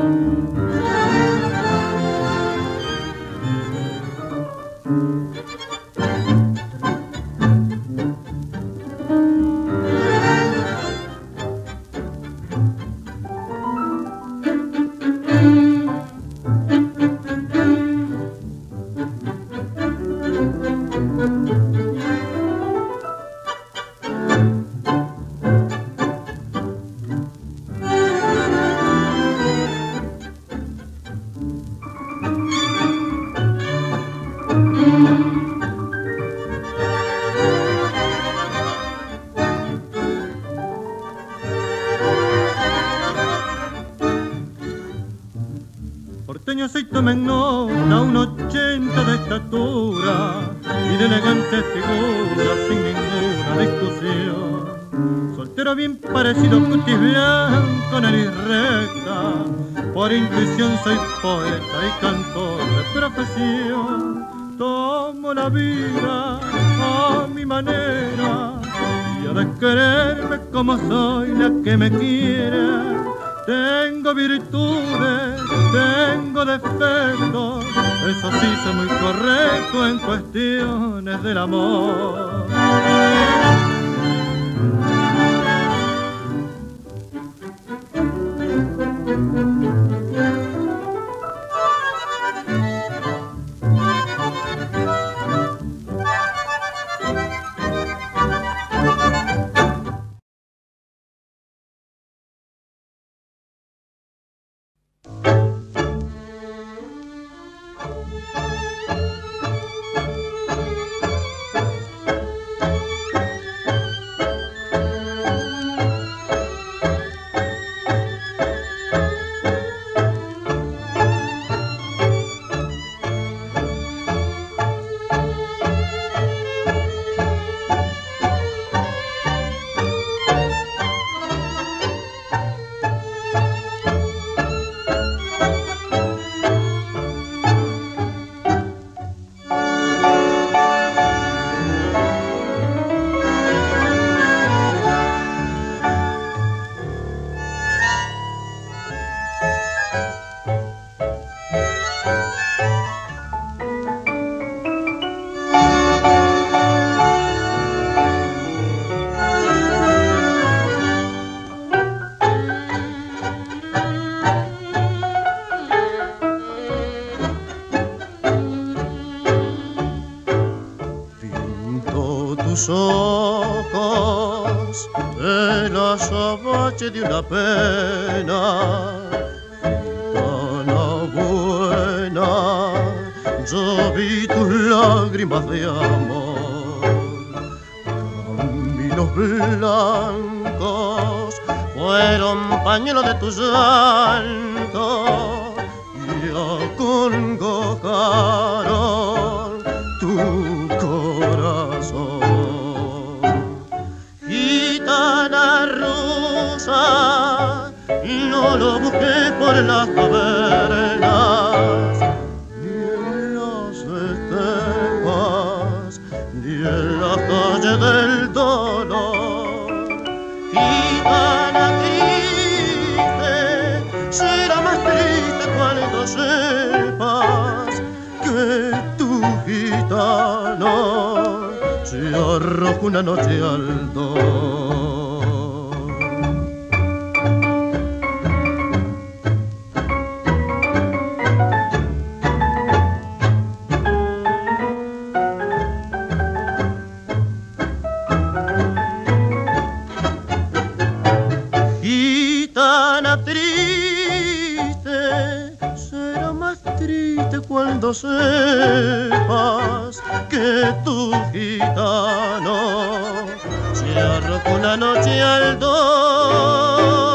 Porteño aceite me ignora, un 80 de estatura y de elegante figura sin ninguna discusión. Soltero bien parecido, cutis blanco, nariz recta, por intuición soy poeta y cantor de profesión. Tomo la vida a mi manera y ha de quererme como soy la que me quiere. Tengo virtudes, tengo defectos, eso sí soy muy correcto en cuestiones del amor.
Tus ojos el azabache de una pena gitana buena, yo vi tus lágrimas de amor, caminos blancos fueron pañuelos de tu llanto y acongojaron tu corazón. Gitana rusa, no lo busqué por las cavernas, ni en las estepas, ni en la calle del dolor. Gitana triste, será más triste cuando sepas que tu gitano se arrojó una noche al dolor. Gitana triste, será más triste cuando sepas que tu gitano se arrojó una noche al dolor.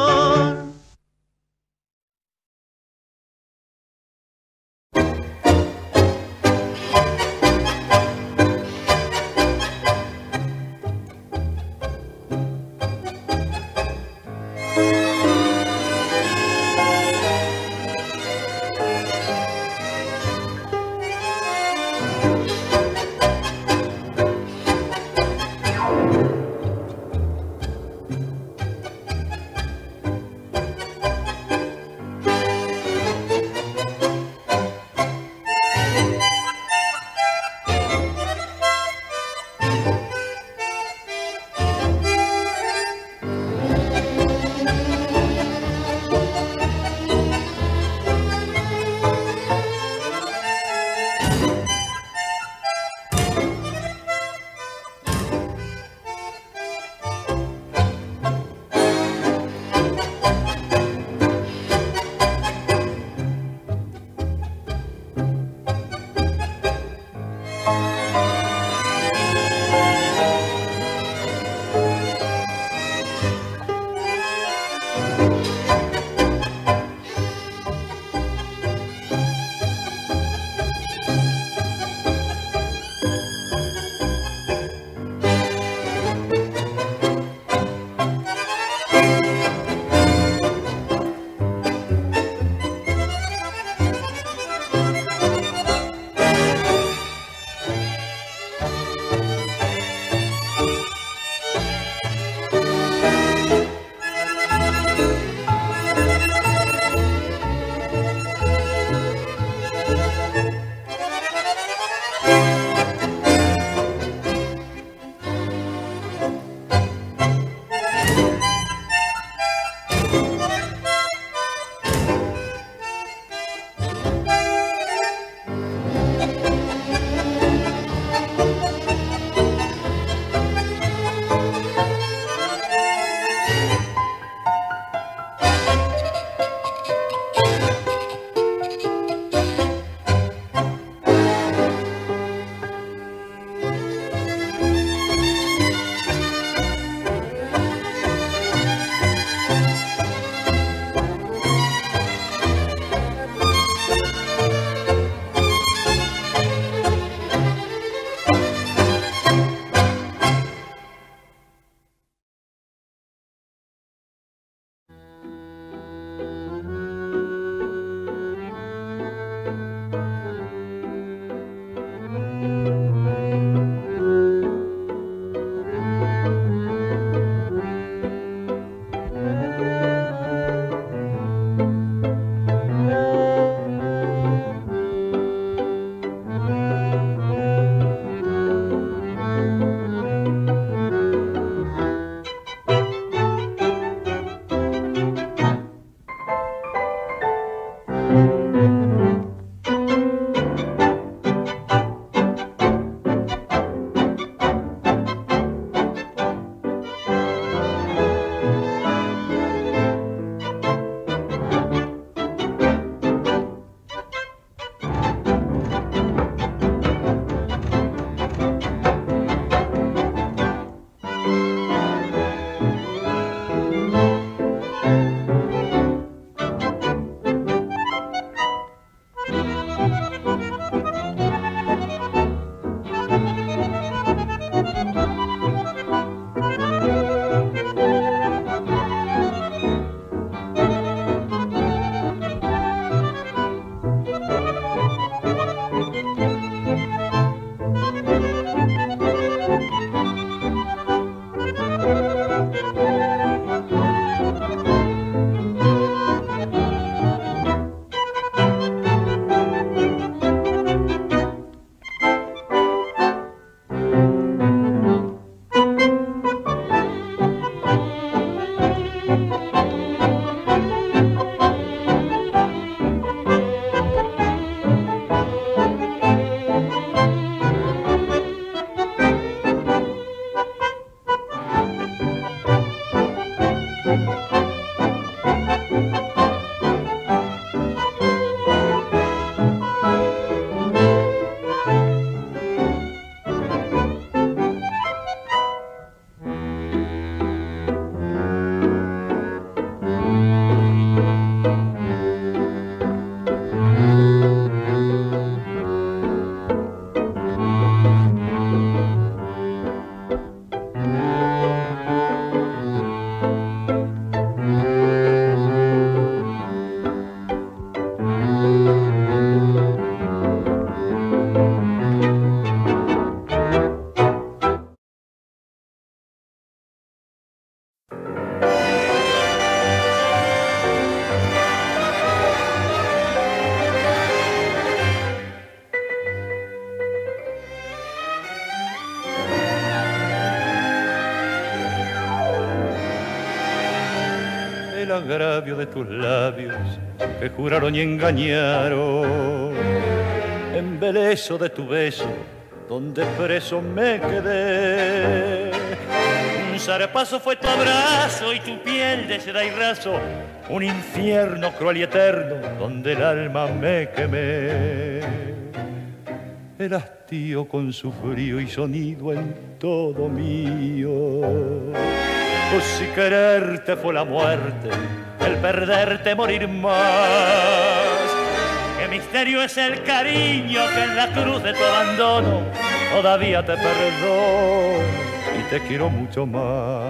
agravio de tus labios que juraron y engañaron. Embeleso de tu beso, donde preso me quedé. Un zarpazo fue tu abrazo y tu piel de seda y raso, un infierno cruel y eterno donde el alma me quemé. El hastío con su frío y sonido en todo mío. Pues si quererte fue la muerte, el perderte morir más. Qué misterio es el cariño que en la cruz de tu abandono todavía te perdono y te quiero mucho más.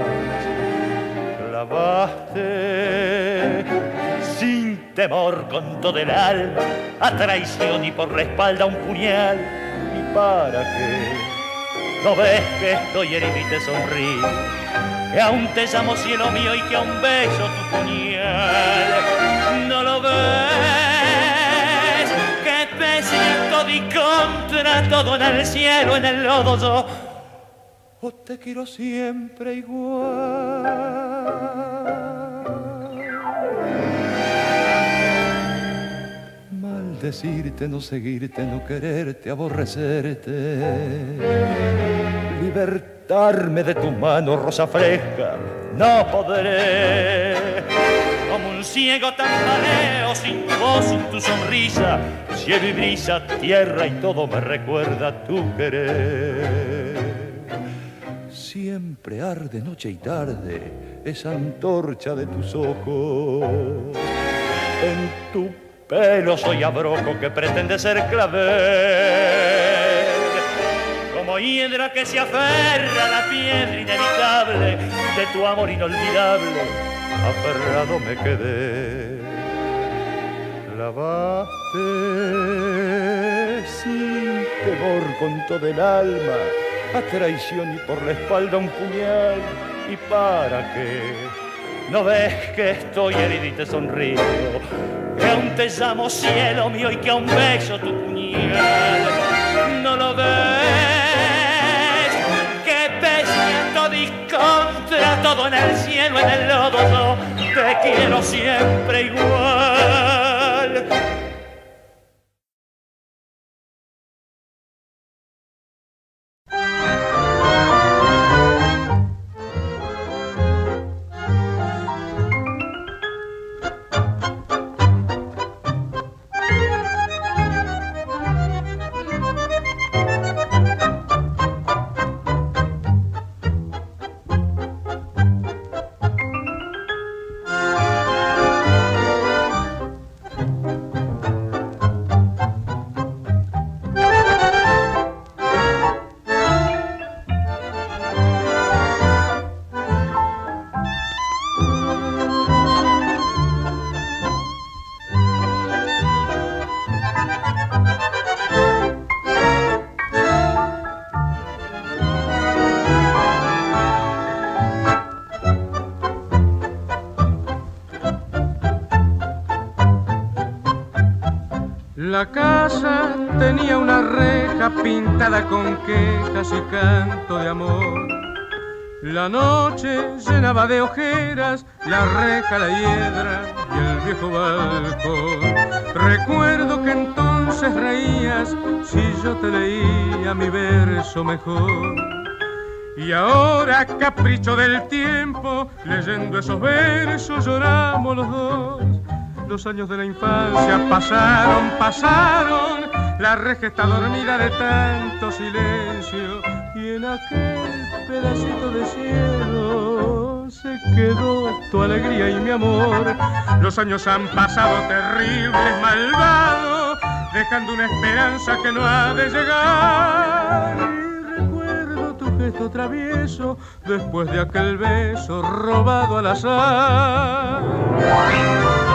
Clavaste sin temor con todo el alma a traición y por la espalda un puñal. ¿Y para qué? ¿No ves que estoy herido y te sonrío? Que aún te llamo cielo mío y que aún beso tu puñal. ¿No lo ves? Que pese a todo y contra todo en el cielo, en el lodo yo o te quiero siempre igual. Maldecirte, no seguirte, no quererte, aborrecerte. Libertarme de tu mano, rosa fresca, no podré. Como un ciego tambaleo sin tu voz, sin tu sonrisa, cielo y brisa, tierra y todo me recuerda tu querer. Siempre arde noche y tarde esa antorcha de tus ojos. En tu pelo soy abrojo que pretende ser clavel. Como hiedra que se aferra a la piedra inevitable de tu amor inolvidable, aferrado me quedé. Clavaste sin temor con todo el alma a traición y por la espalda un puñal. ¿Y para qué? ¿No ves que estoy herido y te sonrío? Que aún te llamo cielo mío y que aún beso tu puñal. ¿No lo ves? Que pese a todo y contra todo en el cielo, en el lodo yo te quiero siempre igual.
La casa tenía una reja pintada con quejas y canto de amor. La noche llenaba de ojeras la reja, la hiedra y el viejo balcón. Recuerdo que entonces reías si yo te leía mi verso mejor. Y ahora, capricho del tiempo, leyendo esos versos lloramos los dos. Los años de la infancia pasaron, pasaron, la reja está dormida de tanto silencio y en aquel pedacito de cielo se quedó tu alegría y mi amor. Los años han pasado terribles, malvados, dejando una esperanza que no ha de llegar. Y recuerdo tu gesto travieso después de aquel beso robado al azar.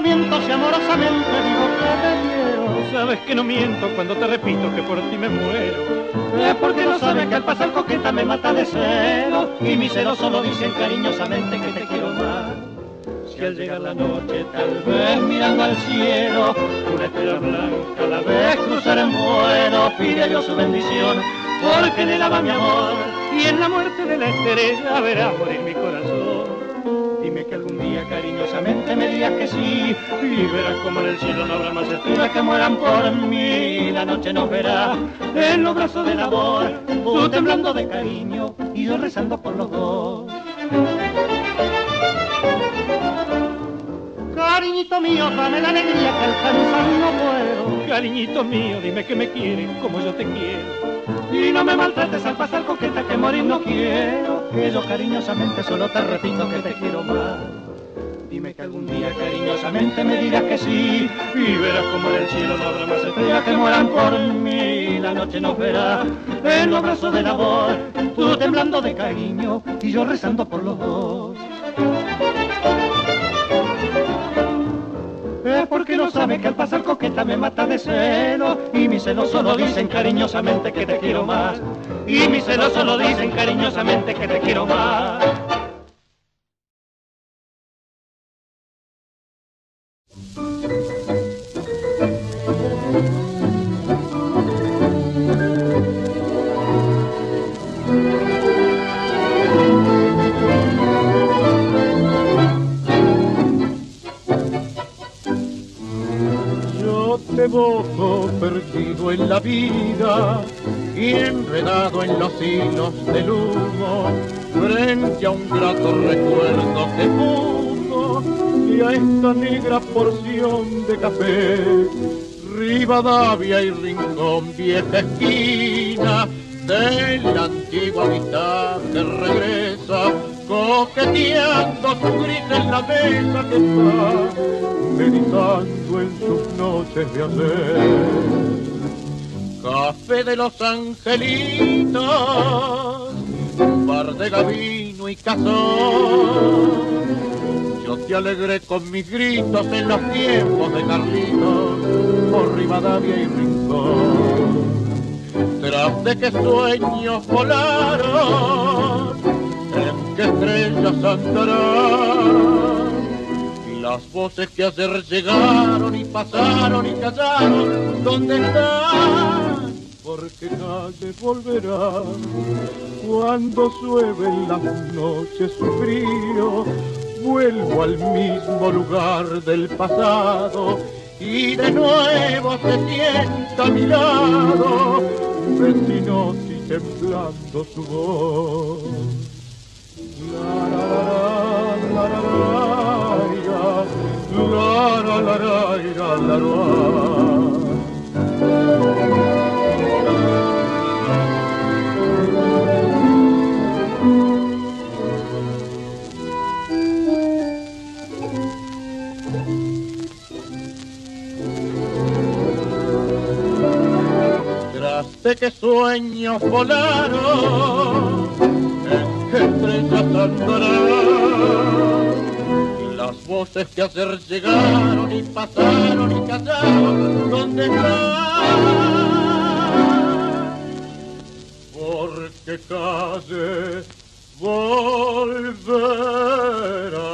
pensamientos y amorosamente digo que te quiero. Sabes que no miento cuando te repito que por ti me muero. Es porque no sabes que al pasar coqueta me mata de celo y mis celos solo dicen cariñosamente que te quiero más. Si al llegar la noche tal vez mirando al cielo una estrella blanca la vez cruzar en vuelo, pide a Dios su bendición porque le daba mi amor y en la muerte de la estrella verás morir mi corazón. Dime que algún día cariñosamente me digas que sí y verás como en el cielo no habrá más estrellas que mueran por mí. La noche nos verá en los brazos del amor, tú temblando de cariño y yo rezando por los dos. Cariñito mío, dame la alegría que alcanzar no puedo. Cariñito mío, dime que me quieres como yo te quiero. Y no me maltrates al pasar coqueta que morir no quiero. Que yo cariñosamente solo te repito que te quiero más. Dime que algún día cariñosamente me digas que sí y verás como en el cielo no habrá más estrellas que mueran por mí. La noche nos verá en los brazos del amor, tú temblando de cariño y yo rezando por los dos. Es porque no sabes que al pasar coqueta me mata de celo y mis celos solo dicen cariñosamente que te quiero más. Y mis celos solo dicen cariñosamente que te quiero más.
Devoto perdido en la vida y enredado en los hilos del humo, frente a un grato recuerdo que fumo y a esta negra porción de café, Rivadavia y Rincón, vieja esquina de la antigua amistad que regresa, coqueteando su grita en la mesa que está meditando en sus noches de ayer. Café de los angelitos, un bar de Gavino y Cazón. Yo te alegré con mis gritos en los tiempos de Carlitos, por Rivadavia y Rincón. Tras de que sueños volaron, en qué estrellas andarán las voces que ayer llegaron y pasaron y callaron. ¿Dónde están? Porque calle volverán cuando llueven las noches su frío. Vuelvo al mismo lugar del pasado y de nuevo se sienta a mi lado Bettinotti temblando su voz. La la la la la la la la. Tras de que sueños volaron, en que estrellas andarán las voces que ayer llegaron y pasaron y callaron. ¿Dónde están? Porque calle volverá.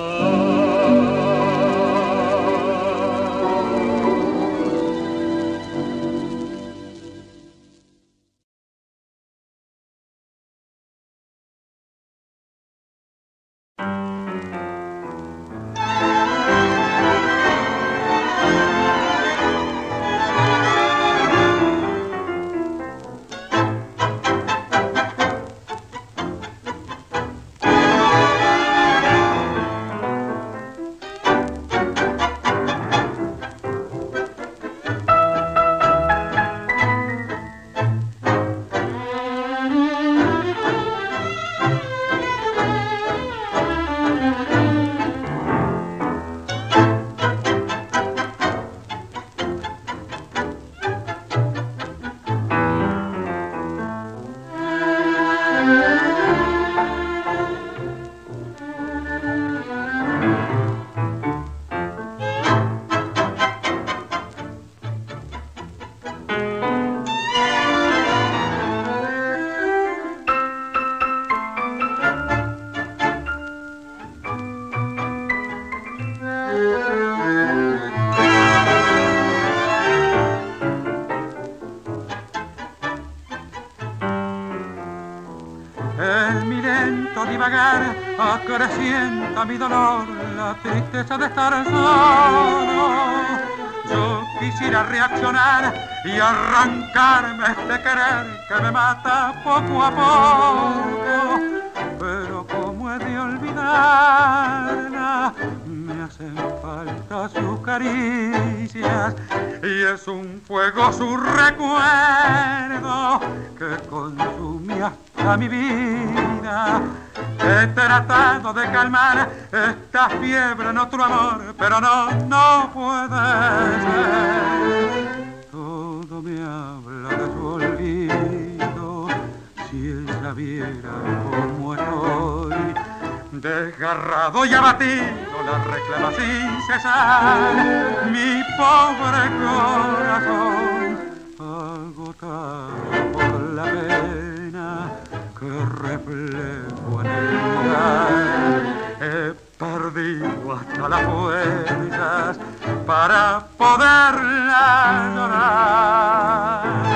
embriagar acrecienta mi dolor, la tristeza de estar solo. Yo quisiera reaccionar y arrancarme este querer que me mata poco a poco, pero cómo he de olvidarla, me hacen falta sus caricias y es un fuego su recuerdo que consume hasta mi vida. He tratado de calmar esta fiebre en otro amor, pero no puede ser. Todo me habla de su olvido, si ella viera cómo estoy, desgarrado y abatido, la reclama sin cesar mi pobre corazón, agotado por la pena que reflejo en el mirar. He perdido hasta las fuerzas para poderla llorar.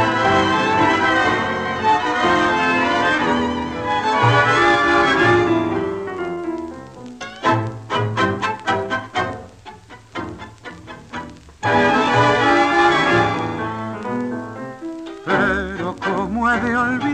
De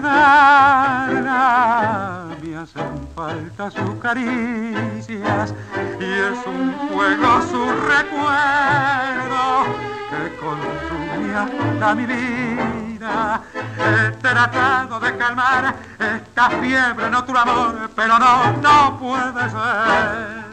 olvidarla, me hacen falta sus caricias y es un fuego su recuerdo que consume hasta mi vida. He tratado de calmar esta fiebre en otro amor, pero no puede ser.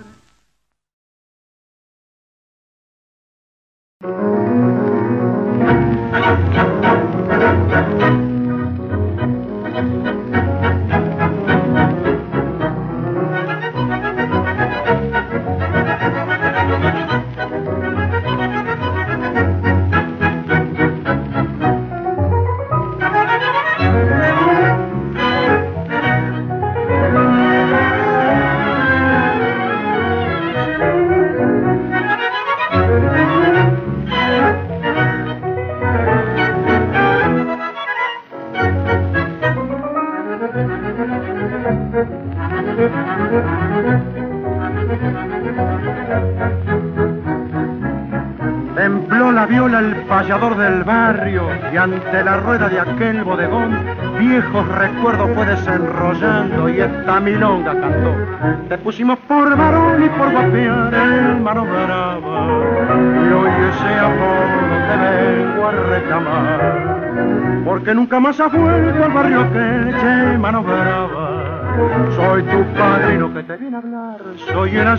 Tembló la viola el payador del barrio y ante la rueda de aquel bodegón viejos recuerdos fue desenrollando y esta milonga cantó. Te pusimos por varón y por guapear el mano brava y hoy ese apodo te vengo a reclamar, porque nunca más has vuelto al barrio que che mano brava. Soy tu padrino que te viene a hablar, soy el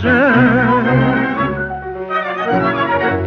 ayer.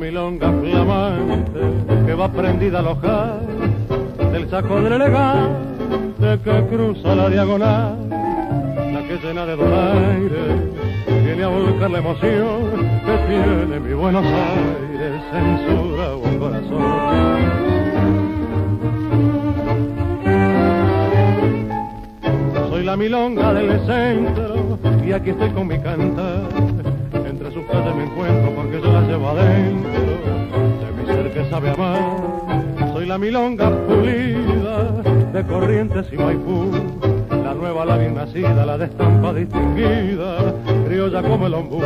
milonga flamante que va prendida al ojal del saco del elegante que cruza la diagonal, la que llena de donaires viene a volcar la emoción que tiene mi Buenos Aires en su bravo corazón. Soy la milonga del centro y aquí estoy con mi cantar. Entre sus calles me encuentro porque yo la llevo adentro de mi ser que sabe amar. Soy la milonga pulida de Corrientes y Maipú, la nueva, la bien nacida, la de estampa distinguida, criolla como el ombú.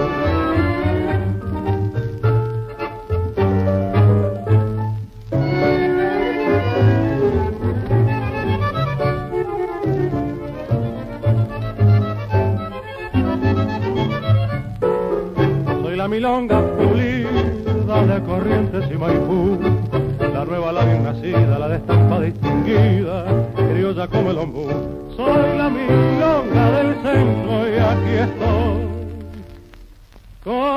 La milonga pulida de Corrientes y Maipú, la nueva, la bien nacida, la de estampa distinguida, criolla como el ombú. Soy la milonga del centro y aquí estoy